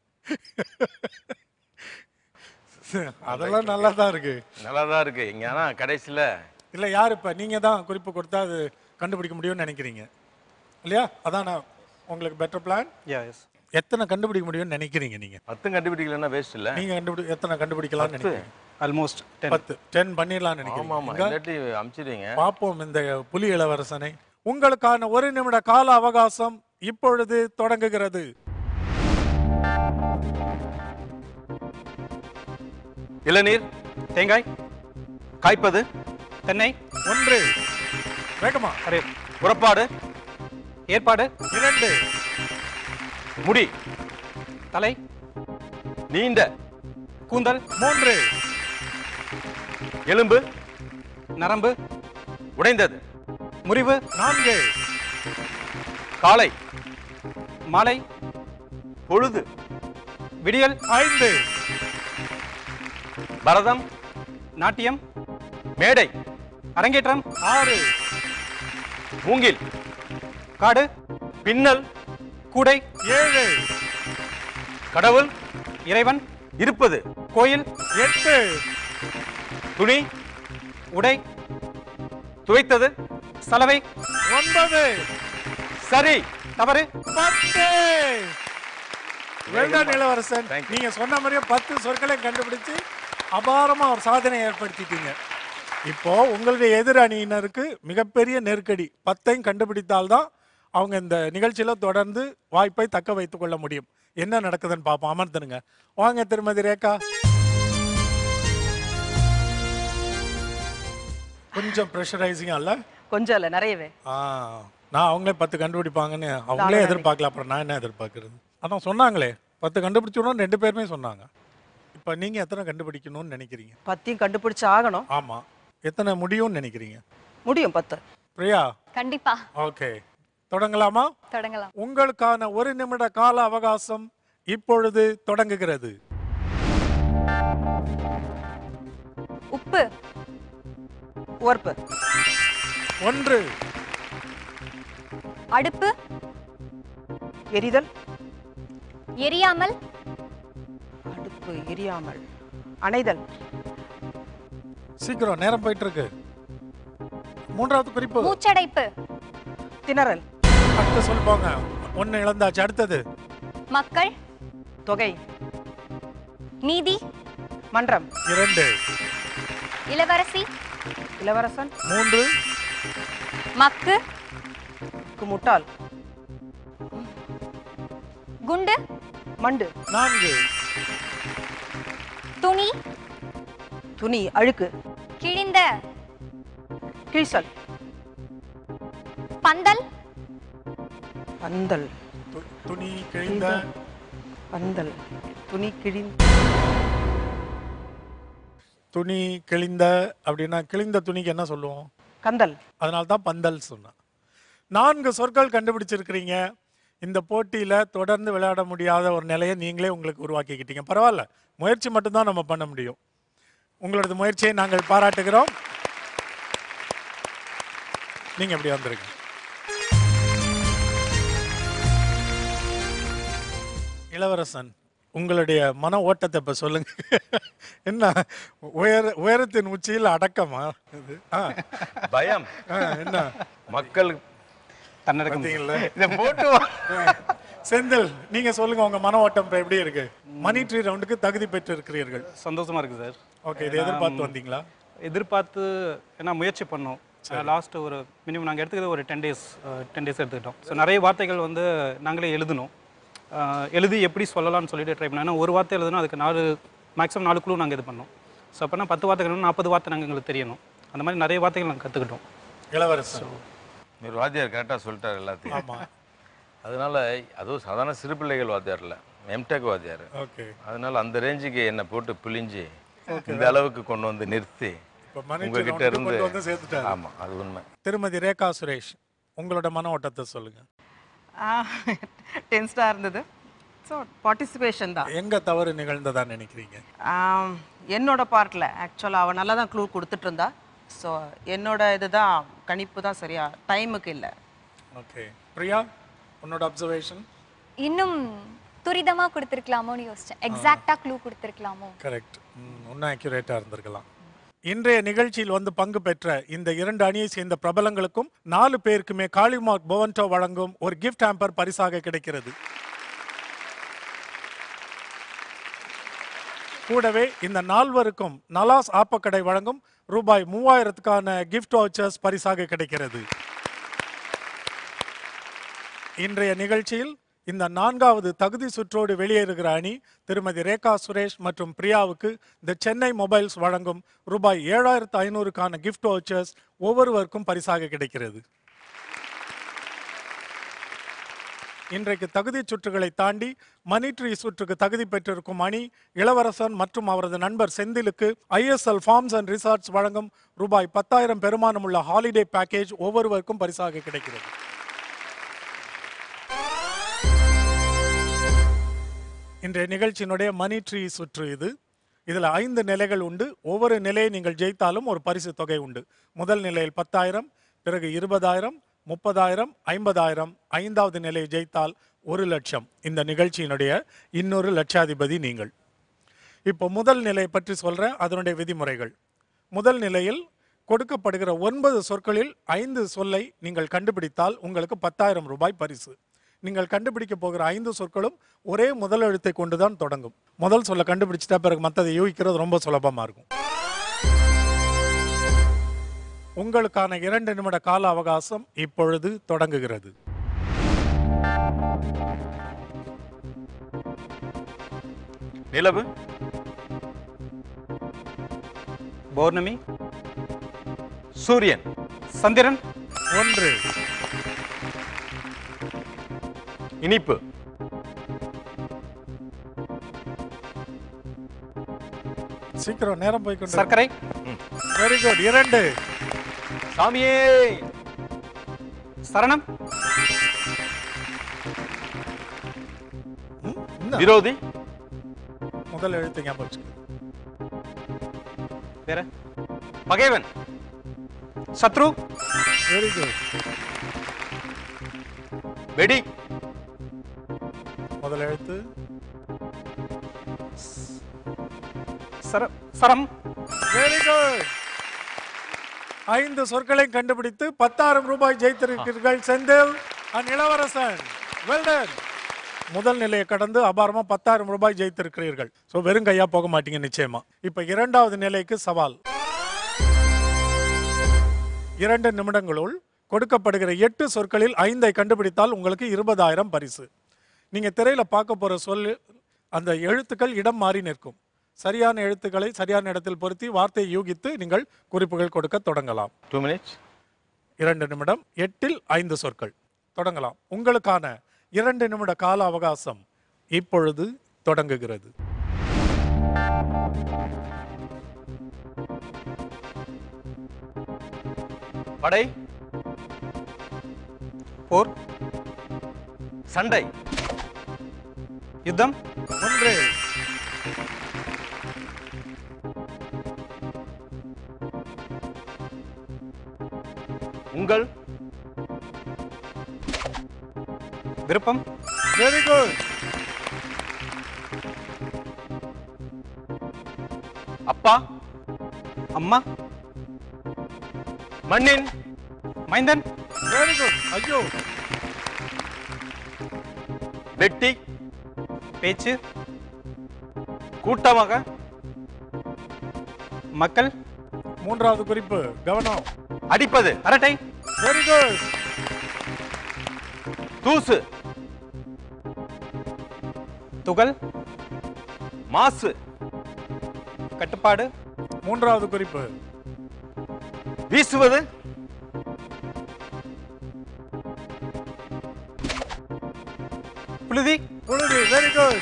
Speaker 2: அதெல்லாம் நல்லா தான் இருக்கு.
Speaker 3: நல்லா தான் இருக்கு. இங்க ஆனா கடைசியில
Speaker 2: இல்ல, யார் இப்ப நீங்க தான் குறிப்பு கொடுத்தா அது கண்டுபிடிக்க முடியும்னு நினைக்கிறீங்க இல்லையா? அதான் நான் உங்களுக்கு பெட்டர் பிளான்.
Speaker 6: Yeah, yes.
Speaker 2: எத்தனை கண்டுபிடிக்க முடியும்னு நினைக்கிறீங்க நீங்க?
Speaker 3: பத்தும் கண்டுபிடிக்கலன்னா வேஸ்ட் இல்ல.
Speaker 2: நீங்க கண்டுபிடி எத்தனை கண்டுபிடிக்கலாம்னு நினைக்கிறீங்க?
Speaker 6: Almost ten.
Speaker 2: பத்து டென் பண்ணிடலாம்னு
Speaker 3: ஆமா ஆமா.
Speaker 2: நினைக்கிறீங்க?
Speaker 3: இல்லாட்டி அமிச்சிடுங்க.
Speaker 2: பார்ப்போம் இந்த புலி இளவரசனை. உங்களுக்கான ஒரு நிமிட கால அவகாசம் இப்பொழுது தொடங்குகிறது.
Speaker 3: இளநீர்.
Speaker 6: தேங்காய்.
Speaker 3: காய்ப்பது.
Speaker 6: தென்னை.
Speaker 2: ஒன்று. வேகமா.
Speaker 6: அரே.
Speaker 3: புறப்பாடு.
Speaker 6: ஏற்பாடு.
Speaker 2: இரண்டு.
Speaker 3: முடி.
Speaker 6: தலை.
Speaker 3: நீண்ட.
Speaker 6: கூந்தல்.
Speaker 2: மூன்று.
Speaker 3: எலும்பு.
Speaker 6: நரம்பு.
Speaker 3: உடைந்தது.
Speaker 6: முறிவு.
Speaker 2: நான்கு.
Speaker 3: காலை.
Speaker 6: மாலை.
Speaker 3: பொழுது.
Speaker 6: விடியல்.
Speaker 2: ஐந்து.
Speaker 3: பரதம்.
Speaker 6: நாட்டியம்.
Speaker 3: மேடை.
Speaker 6: அரங்கேற்றம்.
Speaker 2: ஆறு.
Speaker 3: மூங்கில்.
Speaker 6: காடு.
Speaker 3: பின்னல்.
Speaker 6: கூடை.
Speaker 2: ஏழு.
Speaker 3: கடவுள்.
Speaker 6: இறைவன்.
Speaker 3: இருப்பது.
Speaker 6: கோயில்.
Speaker 2: எட்டு.
Speaker 3: துணி.
Speaker 6: உடை.
Speaker 3: துவைத்தது.
Speaker 6: சலவை.
Speaker 2: ஒன்பது.
Speaker 3: சரி.
Speaker 6: தவறு.
Speaker 2: பத்து. வெல்டன் இளவரசன்,
Speaker 3: Thank you.
Speaker 2: நீங்க சொன்ன மாதிரியே பத்து சொற்களை கண்டுபிடிச்சு அபாரமா ஒரு சாதனை ஏற்படுத்திட்டீங்க. இப்போ உங்களுடைய எதிர் அணியினருக்கு மிகப்பெரிய நெருக்கடி. பத்தையும் கண்டுபிடித்தால்தான் அவங்க இந்த நிகழ்ச்சியில தொடர்ந்து வாய்ப்பை தக்க வைத்துக் கொள்ள முடியும். என்ன நடக்குதுன்னு பார்ப்போம். அமர்த்துனுங்க. வாங்க திருமதி ரேகா. கொஞ்சம் ப்ரெஷரைசிங்கா இல்ல?
Speaker 5: கொஞ்சம் இல்லை, நிறையவே.
Speaker 2: ஆ, நான் அவங்களே பத்து கண்டுபிடிப்பாங்கன்னு அவங்களே எதிர்பார்க்கல. அப்புறம் நான் என்ன எதிர்பார்க்கறது? அதான் சொன்னாங்களே பத்து கண்டுபிடிச்சோன்னு ரெண்டு பேருமே சொன்னாங்க. இப்போ நீங்க எத்தனை கண்டுபிடிக்கணும்னு நினைக்கிறீங்க?
Speaker 5: பத்தையும் கண்டுபிடிச்சு ஆகணும்.
Speaker 2: ஆமா, எத்தனை முடியும்னு நினைக்கிறீங்க?
Speaker 5: முடியும் பத்து.
Speaker 2: பிரியா?
Speaker 4: கண்டிப்பா
Speaker 2: ஓகே, தொடங்கலாமா?
Speaker 4: தொடங்கலாம்.
Speaker 2: உங்களுக்கான ஒரு நிமிட கால அவகாசம் இப்பொழுது தொடங்குகிறது.
Speaker 4: உப்பு.
Speaker 5: உவர்ப்பு.
Speaker 2: ஒன்று.
Speaker 4: அடுப்பு.
Speaker 5: எரிதல்.
Speaker 4: எரியாமல்.
Speaker 5: அடுப்பு எரியாமல். அணைதல்.
Speaker 2: சீக்கிரம், நேரம் போயிட்டு இருக்கு. மூன்றாவது குறிப்பு.
Speaker 4: மூச்சடைப்பு.
Speaker 5: திணறல்.
Speaker 2: அடுத்து சொல்லுங்க. ஒன்னு இழந்தாச்சு. அடுத்தது.
Speaker 4: மக்கள்.
Speaker 5: தொகை.
Speaker 4: நீதி.
Speaker 5: மன்றம்.
Speaker 2: இரண்டு.
Speaker 4: இளவரசி.
Speaker 5: இளவரசன்.
Speaker 2: மூன்று.
Speaker 4: மக்கு.
Speaker 5: முட்டாள்.
Speaker 4: குண்டு.
Speaker 5: மண்டு.
Speaker 2: நான்கு.
Speaker 4: துணி.
Speaker 5: துணி அழுக்கு.
Speaker 4: கிழிந்த.
Speaker 5: கிழிசல்.
Speaker 4: பந்தல்.
Speaker 5: பந்தல்.
Speaker 2: துணி கிழிந்த.
Speaker 5: பந்தல். துணி கிழிந்த.
Speaker 2: துணி கிழிந்த அப்படின்னா கிழிந்த துணிக்கு என்ன சொல்லுவோம்?
Speaker 5: கந்தல்.
Speaker 2: அதனால தான் பந்தல் சொன்னேன். நான்கு சொற்கள் கண்டுபிடிச்சிருக்கிறீங்க. இந்த போட்டியில தொடர்ந்து விளையாட முடியாத ஒரு நிலையை நீங்களே உங்களுக்கு உருவாக்கிக்கிட்டீங்க. பரவாயில்ல, முயற்சி மட்டும்தான் நம்ம பண்ண முடியும். உங்களோட முயற்சியை நாங்கள் பாராட்டுகிறோம். நீங்க எப்படி வந்திருக்கீங்க? இளவரசன், உங்களுடைய மன ஓட்டத்தை இப்ப சொல்லுங்க. என்ன உயர உயரத்தின் உச்சியில் அடக்கமா?
Speaker 3: பயம்.
Speaker 2: என்ன
Speaker 3: மக்கள்
Speaker 6: தன்னடக்கம்.
Speaker 3: இதை போட்டு
Speaker 2: செந்தில், நீங்க சொல்லுங்க, உங்க மன ஓட்டம் இப்ப எப்படி இருக்கு? மணி ட்ரீ ரவுண்டுக்கு தகுதி பெற்று இருக்கிறீர்கள்.
Speaker 6: சந்தோஷமா இருக்கு சார்.
Speaker 2: ஓகே, இதை எதிர்பார்த்து வந்தீங்களா?
Speaker 6: எதிர்பார்த்து ஏன்னா முயற்சி பண்ணோம். லாஸ்ட் ஒரு மினிமம் நாங்கள் எடுத்துக்கிறது ஒரு டென் டேஸ் டென் டேஸ் எடுத்துக்கிட்டோம். ஸோ நிறைய வார்த்தைகள் வந்து நாங்களே எழுதணும். எழுதி எப்படி சொல்லலாம்னு சொல்லிட்டு ட்ரை பண்ணோம். ஏன்னா ஒரு வார்த்தை எழுதணும், அதுக்கு நாலு மேக்ஸிமம் நாலு குழு நாங்கள் இது பண்ணோம். ஸோ அப்போனா பத்து வார்த்தைகள் நாற்பது வார்த்தை நாங்கள் எங்களுக்கு தெரியணும். அந்த மாதிரி நிறைய வார்த்தைகள் நாங்கள் கற்றுக்கிட்டோம்.
Speaker 2: இளவரசன்,
Speaker 3: ஒரு வாத்தியார் கரெக்டாக சொல்லிட்டார் எல்லாத்தையும்.
Speaker 2: ஆமா,
Speaker 3: அதனால அதுவும் சாதாரண சிறு பிள்ளைகள் வாத்தியார் இல்லை, எம்டெக் வாத்தியார்.
Speaker 2: ஓகே.
Speaker 3: அதனால அந்த ரேஞ்சுக்கு என்னை போட்டு பிழிஞ்சு இந்த அளவுக்கு கொண்டு வந்து நிறுத்தி உங்ககிட்ட இருந்து
Speaker 2: சேர்த்துட்டாரு.
Speaker 3: ஆமா, அது உண்மை.
Speaker 2: திருமதி ரேகா சுரேஷ், உங்களோட மன ஓட்டத்தை சொல்லுங்க.
Speaker 5: டென்ஸ்டாக இருந்தது. ஸோ பார்ட்டிசிபேஷன் தான்.
Speaker 2: எங்க தவறு நிகழ்ந்ததா நினைக்கிறீங்க?
Speaker 5: என்னோட பார்ட்டில் ஆக்சுவலாக அவள் நல்லா தான் க்ளூ கொடுத்துட்டு இருந்தா. ஸோ என்னோட இதுதான் கணிப்பு தான் சரியா டைமுக்கு இல்லை.
Speaker 2: ஓகே. பிரியா, உன்னோட அப்சர்வேஷன்?
Speaker 4: இன்னும் துரிதமா கொடுத்துருக்கலாமோன்னு யோசிச்சேன். எக்ஸாக்டா க்ளூ கொடுத்துருக்கலாமோ?
Speaker 2: கரெக்ட். இன்னும் அக்யூரேட்டா இருந்திருக்கலாம். இன்றைய நிகழ்ச்சியில் வந்து பங்கு பெற்ற இந்த இரண்டு அணியை சேர்ந்த பிரபலங்களுக்கும் நாலு பேருக்குமே காளிமார்க் பொவன்டோ வழங்கும் ஒரு கிஃப்ட் ஹேம்பர் பரிசாக கிடைக்கிறது. கூடவே இந்த நால்வருக்கும் நலாஸ் ஆப்பக்கடை வழங்கும் ரூபாய் மூவாயிரத்துக்கான கிஃப்ட் வவுச்சர்ஸ் பரிசாக கிடைக்கிறது. இன்றைய நிகழ்ச்சியில் இந்த நான்காவது தகுதி சுற்றோடு வெளியேறுகிற அணி திருமதி ரேகா சுரேஷ் மற்றும் பிரியாவுக்கு தி சென்னை மொபைல்ஸ் வழங்கும் ரூபாய் ஏழாயிரத்து ஐநூறுக்கான கிஃப்ட் வவுச்சர்ஸ் ஒவ்வொருவருக்கும் பரிசாக கிடைக்கிறது. இன்றைக்கு தகுதி சுற்றுகளை தாண்டி மணி ட்ரீ சுற்றுக்கு தகுதி பெற்றிருக்கும் அணி இளவரசன் மற்றும் அவரது நண்பர் செந்திலுக்கு ஐஎஸ்எல் ஃபார்ம்ஸ் அண்ட் ரிசார்ட்ஸ் வழங்கும் ரூபாய் பத்தாயிரம் பெருமானம் உள்ள ஹாலிடே பேக்கேஜ் ஒவ்வொருவருக்கும் பரிசாக கிடைக்கிறது. இன்றைய நிகழ்ச்சியினுடைய மணி ட்ரீ சுற்று இது. இதில் ஐந்து நிலைகள் உண்டு. ஒவ்வொரு நிலையை நீங்கள் ஜெயித்தாலும் ஒரு பரிசு தொகை உண்டு. முதல் நிலையில் பத்தாயிரம், பிறகு இருபதாயிரம், முப்பதாயிரம், ஐம்பதாயிரம், ஐந்தாவது நிலையை ஜெயித்தால் ஒரு லட்சம். இந்த நிகழ்ச்சியினுடைய இன்னொரு லட்சாதிபதி நீங்கள். இப்போ முதல் நிலையை பற்றி சொல்கிறேன், அதனுடைய விதிமுறைகள். முதல் நிலையில் கொடுக்கப்படுகிற ஒன்பது சொற்களில் ஐந்து சொல்லை நீங்கள் கண்டுபிடித்தால் உங்களுக்கு பத்தாயிரம் ரூபாய் பரிசு. நீங்கள் கண்டுபிடிக்க போகிற ஐந்து சொற்களும் ஒரே முதல் எழுத்தை கொண்டுதான் தொடங்கும். முதல் சொல்ல கண்டுபிடிச்சிட்டா பிறகு மற்றதை யூகிக்கிறது ரொம்ப சுலபமா இருக்கும். உங்களுக்கான இரண்டு நிமிட கால அவகாசம் இப்பொழுது தொடங்குகிறது.
Speaker 3: நிலவு.
Speaker 6: பௌர்ணமி.
Speaker 3: சூரியன்.
Speaker 6: சந்திரன்.
Speaker 2: ஒன்று.
Speaker 3: இனிப்பு.
Speaker 2: சீக்கிரம், நேரம் போய்கொண்டு.
Speaker 6: சர்க்கரை.
Speaker 2: Very good. இரண்டு.
Speaker 3: சாமியே.
Speaker 6: சரணம்.
Speaker 3: விரோதி.
Speaker 2: முதல் எழுத்து ஞாபகம் வச்சுக்க.
Speaker 6: வேற.
Speaker 3: பகைவன்.
Speaker 6: சத்ரு.
Speaker 2: Very good.
Speaker 3: வெடி.
Speaker 2: முதல் எழுத்து
Speaker 6: சர சரம்.
Speaker 2: Very good. ஐந்து சொற்களை கண்டுபிடித்து பத்தாயிரம் ரூபாய் ஜெயித்திருக்கிறீர்கள் Senthil and Ilavarasan. Well done. முதல் நிலையை கடந்து அபாரமா பத்தாயிரம் ரூபாய் ஜெயித்திருக்கிறீர்கள். ஸோ வெறும் கையா போக மாட்டீங்க நிச்சயமா. இப்ப இரண்டாவது நிலைக்கு சவால். இரண்டு நிமிடங்களுள் கொடுக்கப்படுகிற எட்டு சொற்களில் ஐந்தை கண்டுபிடித்தால் உங்களுக்கு இருபதாயிரம் பரிசு. நீங்க திரையில பார்க்க போற சொல் அந்த எழுத்துக்கள் இடம் மாறி நிற்கும். சரியான எழுத்துக்களை சரியான இடத்தில் பொருத்தி வார்த்தையை யூகித்து நீங்கள் குறிப்புகள் கொடுக்க தொடங்கலாம்.
Speaker 3: Two minutes.
Speaker 2: இரண்டு நிமிடம், எட்டில் ஐந்து சொற்கள். தொடங்கலாம். உங்களுக்கான இரண்டு நிமிட கால அவகாசம் இப்பொழுது தொடங்குகிறது.
Speaker 3: படை.
Speaker 6: போர்.
Speaker 3: சண்டை.
Speaker 6: யுத்தம்.
Speaker 2: ஒன்று.
Speaker 3: உங்கள்.
Speaker 6: விருப்பம்.
Speaker 2: Very good.
Speaker 3: அப்பா.
Speaker 6: அம்மா.
Speaker 3: மண்ணின்.
Speaker 6: மைந்தன்.
Speaker 2: Very good. ஐயோ.
Speaker 3: வெட்டி.
Speaker 6: பேச்சு.
Speaker 3: கூட்டமாக.
Speaker 6: மக்கள்.
Speaker 2: மூன்றாவது குறிப்பு கவனம்.
Speaker 3: அடிப்பது.
Speaker 6: அரட்டை.
Speaker 2: Very good.
Speaker 3: தூசு.
Speaker 6: துகள்.
Speaker 3: மாசு.
Speaker 6: கட்டுப்பாடு.
Speaker 2: மூன்றாவது குறிப்பு
Speaker 3: வீசுவது.
Speaker 6: புழுதி.
Speaker 2: புழுதி. Very good.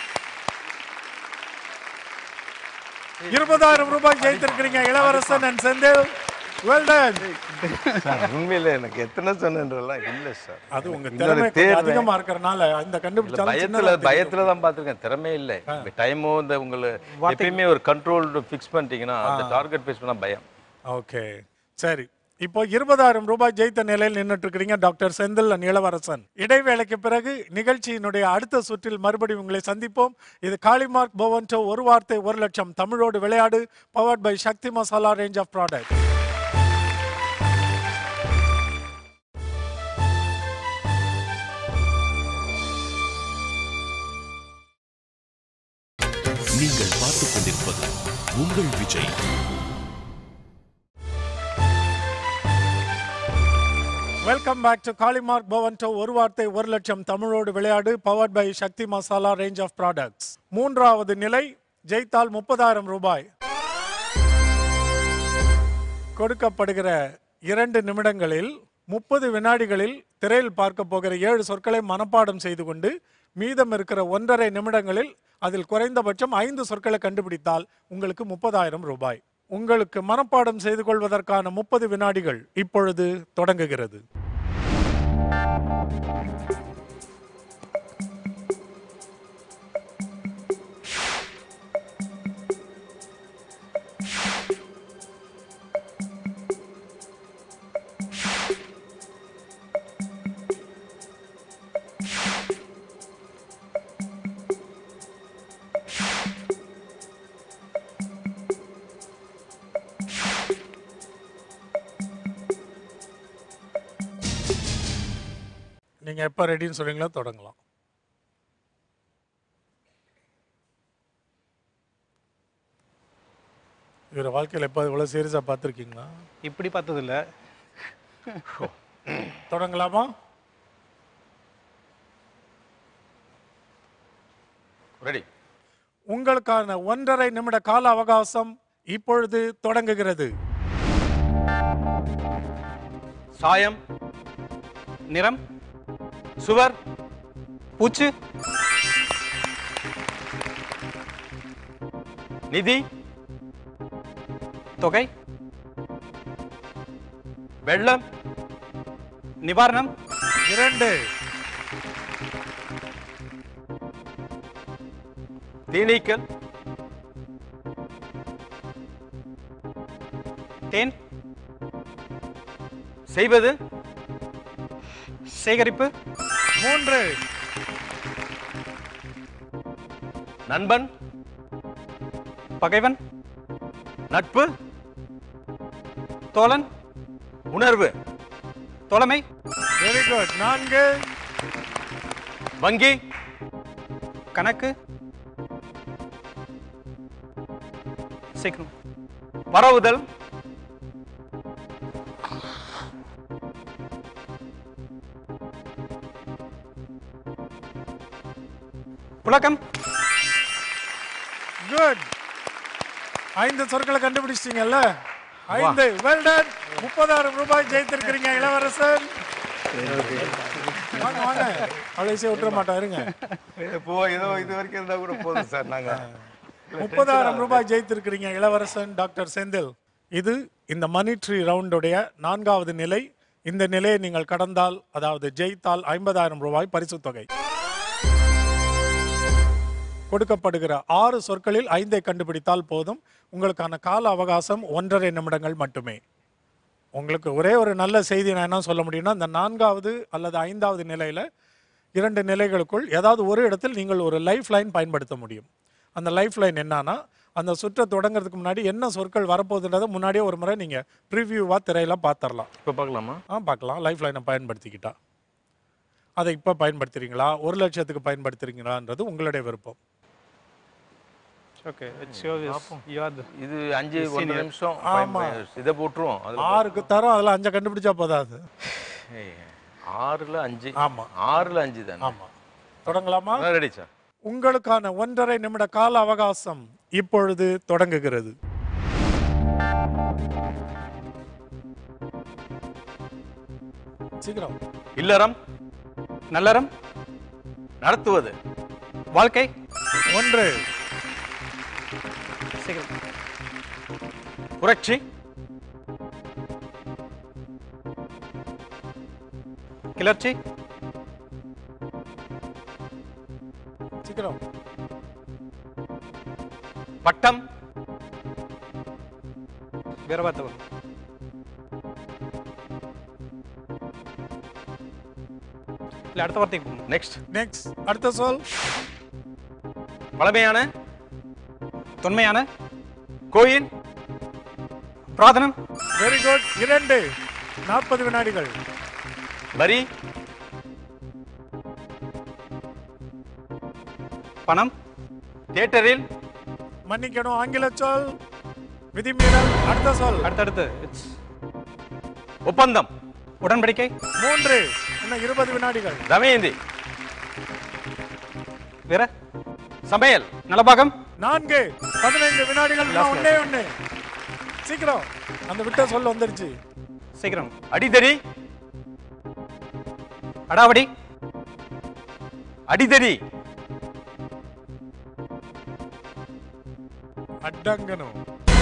Speaker 2: இருபதாயிரம் ரூபாய் ஜெயித்திருக்கிறீங்க இளவரசன் அண்ட் செந்தில். Well done.
Speaker 3: உண்மையில எனக்கு எத்தனை சொன்னேன்றலாம் இல்ல சார்.
Speaker 2: அது உங்க திறமை கொஞ்சம் அதிகமா இருக்கறனால அந்த கண்டுபிடிச்சாலும்
Speaker 3: பயத்துல பயத்துல தான் பாத்துர்க்கேன். திறமை இல்ல. டைமோ இந்த உங்களை எப்பயுமே ஒரு கண்ட்ரோல் ஃபிக்ஸ் பண்ணிட்டீங்கன்னா அந்த டார்கெட் பேஸ் பண்ணா பயம்.
Speaker 2: ஓகே சரி. இப்போ இருபதாயிரம் ரூபாய் ஜெயித்த நிலையில் நின்றுட்டு இருக்கிறீங்க டாக்டர் செந்தில் அண்ட் இளவரசன். இடைவேளைக்கு பிறகு நிகழ்ச்சியினுடைய அடுத்த சுற்றில் மறுபடியும் உங்களை சந்திப்போம். இது காளிமார்க் போவன்டோ ஒரு வார்த்தை ஒரு லட்சம் தமிழோடு விளையாடு powered by Sakthi Masala range of product.
Speaker 1: நீங்கள் பார்த்துக் கொண்டிருப்பது உங்கள் Vijay.
Speaker 2: Welcome back to Kalimark Bovonto ஒரு வார்த்தை ஒரு லட்சம் தமிழோடு விளையாடு powered by Sakthi Masala range of products. மூன்றாவது நிலை ஜெயித்தால் முப்பதாயிரம் ரூபாய். கொடுக்கப்படுகிற இரண்டு நிமிடங்களில் முப்பது வினாடிகளில் திரையில் பார்க்க போகிற ஏழு சொற்களை மனப்பாடம் செய்து கொண்டு மீதம் இருக்கிற ஒன்றரை நிமிடங்களில் அதில் குறைந்தபட்சம் ஐந்து சொற்களை கண்டுபிடித்தால் உங்களுக்கு முப்பதாயிரம் ரூபாய். உங்களுக்கு மனப்பாடம் செய்து கொள்வதற்கான முப்பது வினாடிகள் இப்பொழுது தொடங்குகிறது. நீங்க எப்ப ரெடின்னு சொல்றீங்களோ தொடங்கலாம். இவர வாழ்க்கையில் எப்ப இவ்வளவு சீரியஸா பார்த்துருக்கீங்களா?
Speaker 6: இப்படி பார்த்தது இல்ல.
Speaker 2: தொடங்கலாமா?
Speaker 3: ரெடி.
Speaker 2: உங்களுக்கான ஒன்றரை நிமிட கால அவகாசம் இப்பொழுது தொடங்குகிறது.
Speaker 3: சாயம்.
Speaker 6: நிறம்.
Speaker 3: சுவர்.
Speaker 6: பூச்சு.
Speaker 3: நிதி.
Speaker 6: தொகை.
Speaker 3: வெள்ளம்.
Speaker 6: நிவாரணம்.
Speaker 2: இரண்டு.
Speaker 3: தீநீக்கல்.
Speaker 6: தேன்.
Speaker 3: செய்வது
Speaker 6: சேகரிப்பு
Speaker 2: மூன்று
Speaker 3: நண்பன்
Speaker 6: பகைவன்
Speaker 3: நட்பு
Speaker 6: தோழன்
Speaker 3: உணர்வு
Speaker 6: தோழமை
Speaker 2: வெரி குட் நான்கு
Speaker 3: வங்கி
Speaker 6: கணக்கு சீக்கிரம்
Speaker 3: பரவுதல்
Speaker 6: புழக்கம்
Speaker 2: குட் ஐந்து சொற்களை கண்டுபிடிச்சிட்டீங்கல்ல ஐந்து வெல் டன் முப்பதாயிரம் ரூபாய் ஜெயித்திருக்கிறீங்க இளவரசன் வாங்க வாங்க அலைசே விட்டுற மாட்டோம் இருங்க
Speaker 3: போ ஏதோ இது வரைக்கும் இருந்தா கூட போதும் சார் நாங்க
Speaker 2: முப்பதாயிரம் ரூபாய் ஜெயித்திருக்கிறீங்க இளவரசன் டாக்டர் செந்தில். இது இந்த மணி ட்ரீ ரவுண்டுடைய நான்காவது நிலை. இந்த நிலையை நீங்கள் கடந்தால், அதாவது ஜெயித்தால் ஐம்பதாயிரம் ரூபாய் பரிசு தொகை. கொடுக்கப்படுகிற ஆறு சொற்களில் ஐந்தை கண்டுபிடித்தால் போதும். உங்களுக்கான கால அவகாசம் ஒன்றரை நிமிடங்கள் மட்டுமே. உங்களுக்கு ஒரே ஒரு நல்ல செய்தி நான் என்ன சொல்ல முடியும்னா, இந்த நான்காவது அல்லது ஐந்தாவது நிலையில் இரண்டு நிலைகளுக்குள் ஏதாவது ஒரு இடத்தில் நீங்கள் ஒரு லைஃப் லைன் பயன்படுத்த முடியும். அந்த லைஃப் லைன் என்னன்னா, அந்த சுற்றை தொடங்குறதுக்கு முன்னாடி என்ன சொற்கள் வரப்போகுதுன்றதை முன்னாடியே ஒரு முறை நீங்கள் ப்ரிவியூவாக திரையெல்லாம் பார்த்துடலாம்.
Speaker 3: இப்போ பார்க்கலாமா?
Speaker 2: ஆ பார்க்கலாம். லைஃப் லைனை பயன்படுத்திக்கிட்டா அதை இப்போ பயன்படுத்துறீங்களா, ஒரு லட்சத்துக்கு பயன்படுத்துறீங்களான்றது உங்களுடைய விருப்பம்.
Speaker 6: ஓகே இட்ஸ் யுவர் யுவர்
Speaker 3: இது அஞ்சு ஒரு நிமிஷம்
Speaker 2: ஆமா.
Speaker 3: இதை போட்டுருவோம். அதுல
Speaker 2: ஆறுக்கு தரோம், அதில் அஞ்சை கண்டுபிடிச்சா போதாது.
Speaker 3: ஏய், ஆறுல அஞ்சு.
Speaker 2: ஆமா
Speaker 3: ஆறுல அஞ்சு தானே.
Speaker 2: ஆமா தொடங்கலாமா?
Speaker 3: Ready sir.
Speaker 2: உங்களுக்கான ஒன்றரை நிமிட கால அவகாசம் இப்பொழுது தொடங்குகிறது. சீக்கிரம்.
Speaker 3: இல்லறம்
Speaker 6: நல்லறம்
Speaker 3: நடத்துவது
Speaker 6: வாழ்க்கை
Speaker 2: ஒன்று
Speaker 6: சீக்கிரம்
Speaker 3: புரட்சி
Speaker 6: கிளர்ச்சி
Speaker 2: சீக்கிரம்.
Speaker 3: பட்டம்
Speaker 6: வீரபாத்தவன் இல்லை அடுத்த வார்த்தைக்கு போகணும்.
Speaker 3: நெக்ஸ்ட்
Speaker 2: நெக்ஸ்ட் அடுத்த சொல்.
Speaker 3: பழமையான
Speaker 6: தொன்மையான
Speaker 3: கோயில்
Speaker 6: பிரார்த்தனம்
Speaker 2: வெரி குட். இரண்டு நாற்பது வினாடிகள்.
Speaker 3: வரி
Speaker 6: பணம்
Speaker 3: தியேட்டரில்
Speaker 2: மன்னிக்கணும், ஆங்கில சொல். விதிமீறல். அடுத்த சொல்.
Speaker 6: அடுத்தடுத்து இட்ஸ்
Speaker 3: ஒப்பந்தம்
Speaker 6: உடன்படிக்கை
Speaker 2: மூன்று இன்னும் இருபது வினாடிகள்.
Speaker 3: தமயந்தி
Speaker 6: வேற
Speaker 3: சமையல்
Speaker 6: நலபாகம்
Speaker 2: நான்கு பதினைந்து வினாடிகள். இன்னும் ஒண்ணே ஒண்ணு. சீக்கிரம். அந்த விட்ட சொல் வந்துருச்சு.
Speaker 6: சீக்கிரம்
Speaker 3: அடிதடி
Speaker 6: அடாவடி
Speaker 3: அடிதடி
Speaker 2: அடங்கணும்.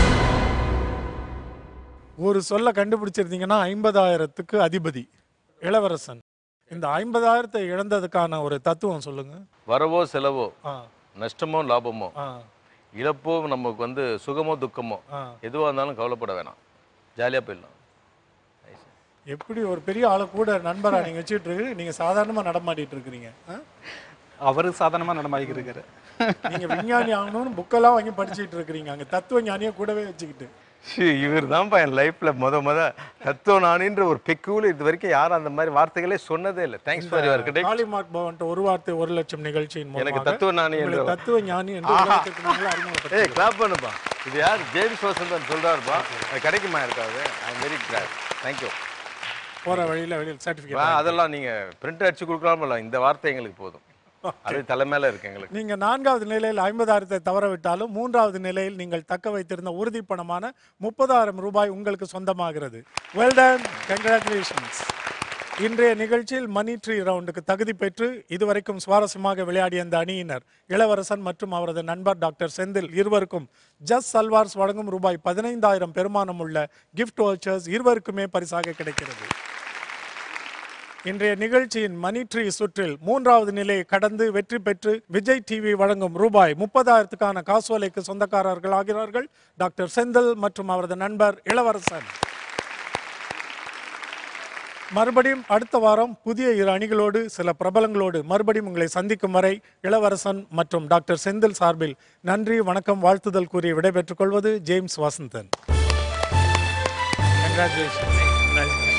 Speaker 2: ஒரு சொல்ல கண்டுபிடிச்சிருந்தீங்கன்னா ஐம்பதாயிரத்துக்கு அதிபதி இளவரசன். இந்த ஐம்பதாயிரத்தை இழந்ததுக்கான ஒரு தத்துவம் சொல்லுங்க.
Speaker 3: வரவோ செலவோ
Speaker 2: ஆ,
Speaker 3: நஷ்டமோ லாபமோ
Speaker 2: ஆ,
Speaker 3: இழப்போ நமக்கு வந்து சுகமோ துக்கமோ
Speaker 2: ஆ.
Speaker 3: எதுவாக இருந்தாலும் கவலைப்பட வேணாம், ஜாலியாக போயிடலாம்.
Speaker 2: எப்படி ஒரு பெரிய ஆளை கூட நண்பரா நீங்க வச்சுட்டு இருக்கு, நீங்க சாதாரணமா நடமாடிட்டு இருக்கிறீங்க. ஆ?
Speaker 6: அவரு சாதாரணமா நடமாடிக்கிட்டு இருக்காரு.
Speaker 2: நீங்க விஞ்ஞானி ஆகணும்னு புக்கெல்லாம் வாங்கி படிச்சுட்டு இருக்கிறீங்க. அங்க தத்துவ ஞானியை கூடவே வச்சுக்கிட்டு.
Speaker 3: இவர் தான்ப்பா என் லைஃப்பில் முத முத தத்துவ நானின்ற ஒரு பெக்கூல இது வரைக்கும் யாரும் அந்த மாதிரி வார்த்தைகளே சொன்னதே இல்லை. Thanks for your credit.
Speaker 2: Kalimark Bovonto ஒரு வார்த்தை ஒரு லட்சம் நிகழ்ச்சியின் மூலமாக
Speaker 3: எனக்கு தத்துவ ஞானி
Speaker 2: உங்களை
Speaker 3: என்ற
Speaker 2: தத்துவ ஞானி என்று உலகத்துக்கு நாங்களே அறிமுகப்படுத்துகிறோம்.
Speaker 3: ஏய் கிளாப் பண்ணுப்பா. இது யார்? ஜேம்ஸ் வசந்தன் சொல்றாருப்பா. அது கிடைக்குமா இருக்காது? I am very glad. Thank you.
Speaker 2: போற வழியில வெளியில் சர்டிஃபிகேட்
Speaker 3: அதெல்லாம் நீங்க பிரிண்ட் அடிச்சு கொடுக்கலாமல்ல, இந்த வார்த்தை எங்களுக்கு போதும். அது தலைமையில இருக்கு எங்களுக்கு.
Speaker 2: நீங்க நான்காவது நிலையில் ஐம்பதாயிரத்தை தவற விட்டாலும் மூன்றாவது நிலையில் நீங்கள் தக்க வைத்திருந்த உறுதி பணமான முப்பதாயிரம் ரூபாய் உங்களுக்கு சொந்தமாகிறது. Well done, congratulations. இன்றைய நிகழ்ச்சியில் மணி ட்ரீ ரவுண்டுக்கு தகுதி பெற்று இதுவரைக்கும் சுவாரஸ்யமாக விளையாடிய அந்த அணியினர் இளவரசன் மற்றும் அவரது நண்பர் டாக்டர் செந்தில் இருவருக்கும் ஜஸ்ட் சல்வார்ஸ் வழங்கும் ரூபாய் பதினைந்தாயிரம் பெருமானம் உள்ள கிஃப்ட் வவுச்சர்ஸ் இருவருக்குமே பரிசாக கிடைக்கிறது. இன்றைய நிகழ்ச்சியின் மணி ட்ரீ சுற்றில் மூன்றாவது நிலையை கடந்து வெற்றி பெற்று விஜய் டிவி வழங்கும் ரூபாய் முப்பதாயிரத்துக்கான காசோலைக்கு சொந்தக்காரர்கள் ஆகிறார்கள் டாக்டர் செந்தில் மற்றும் அவரது நண்பர் இளவரசன். மறுபடியும் அடுத்த வாரம் புதிய இரு அணிகளோடு சில பிரபலங்களோடு மறுபடியும் உங்களை சந்திக்கும் வரை இளவரசன் மற்றும் டாக்டர் செந்தில் சார்பில் நன்றி வணக்கம் வாழ்த்துதல் கூறி விடைபெற்றுக் கொள்வது ஜேம்ஸ் வாசந்தன். Congratulations.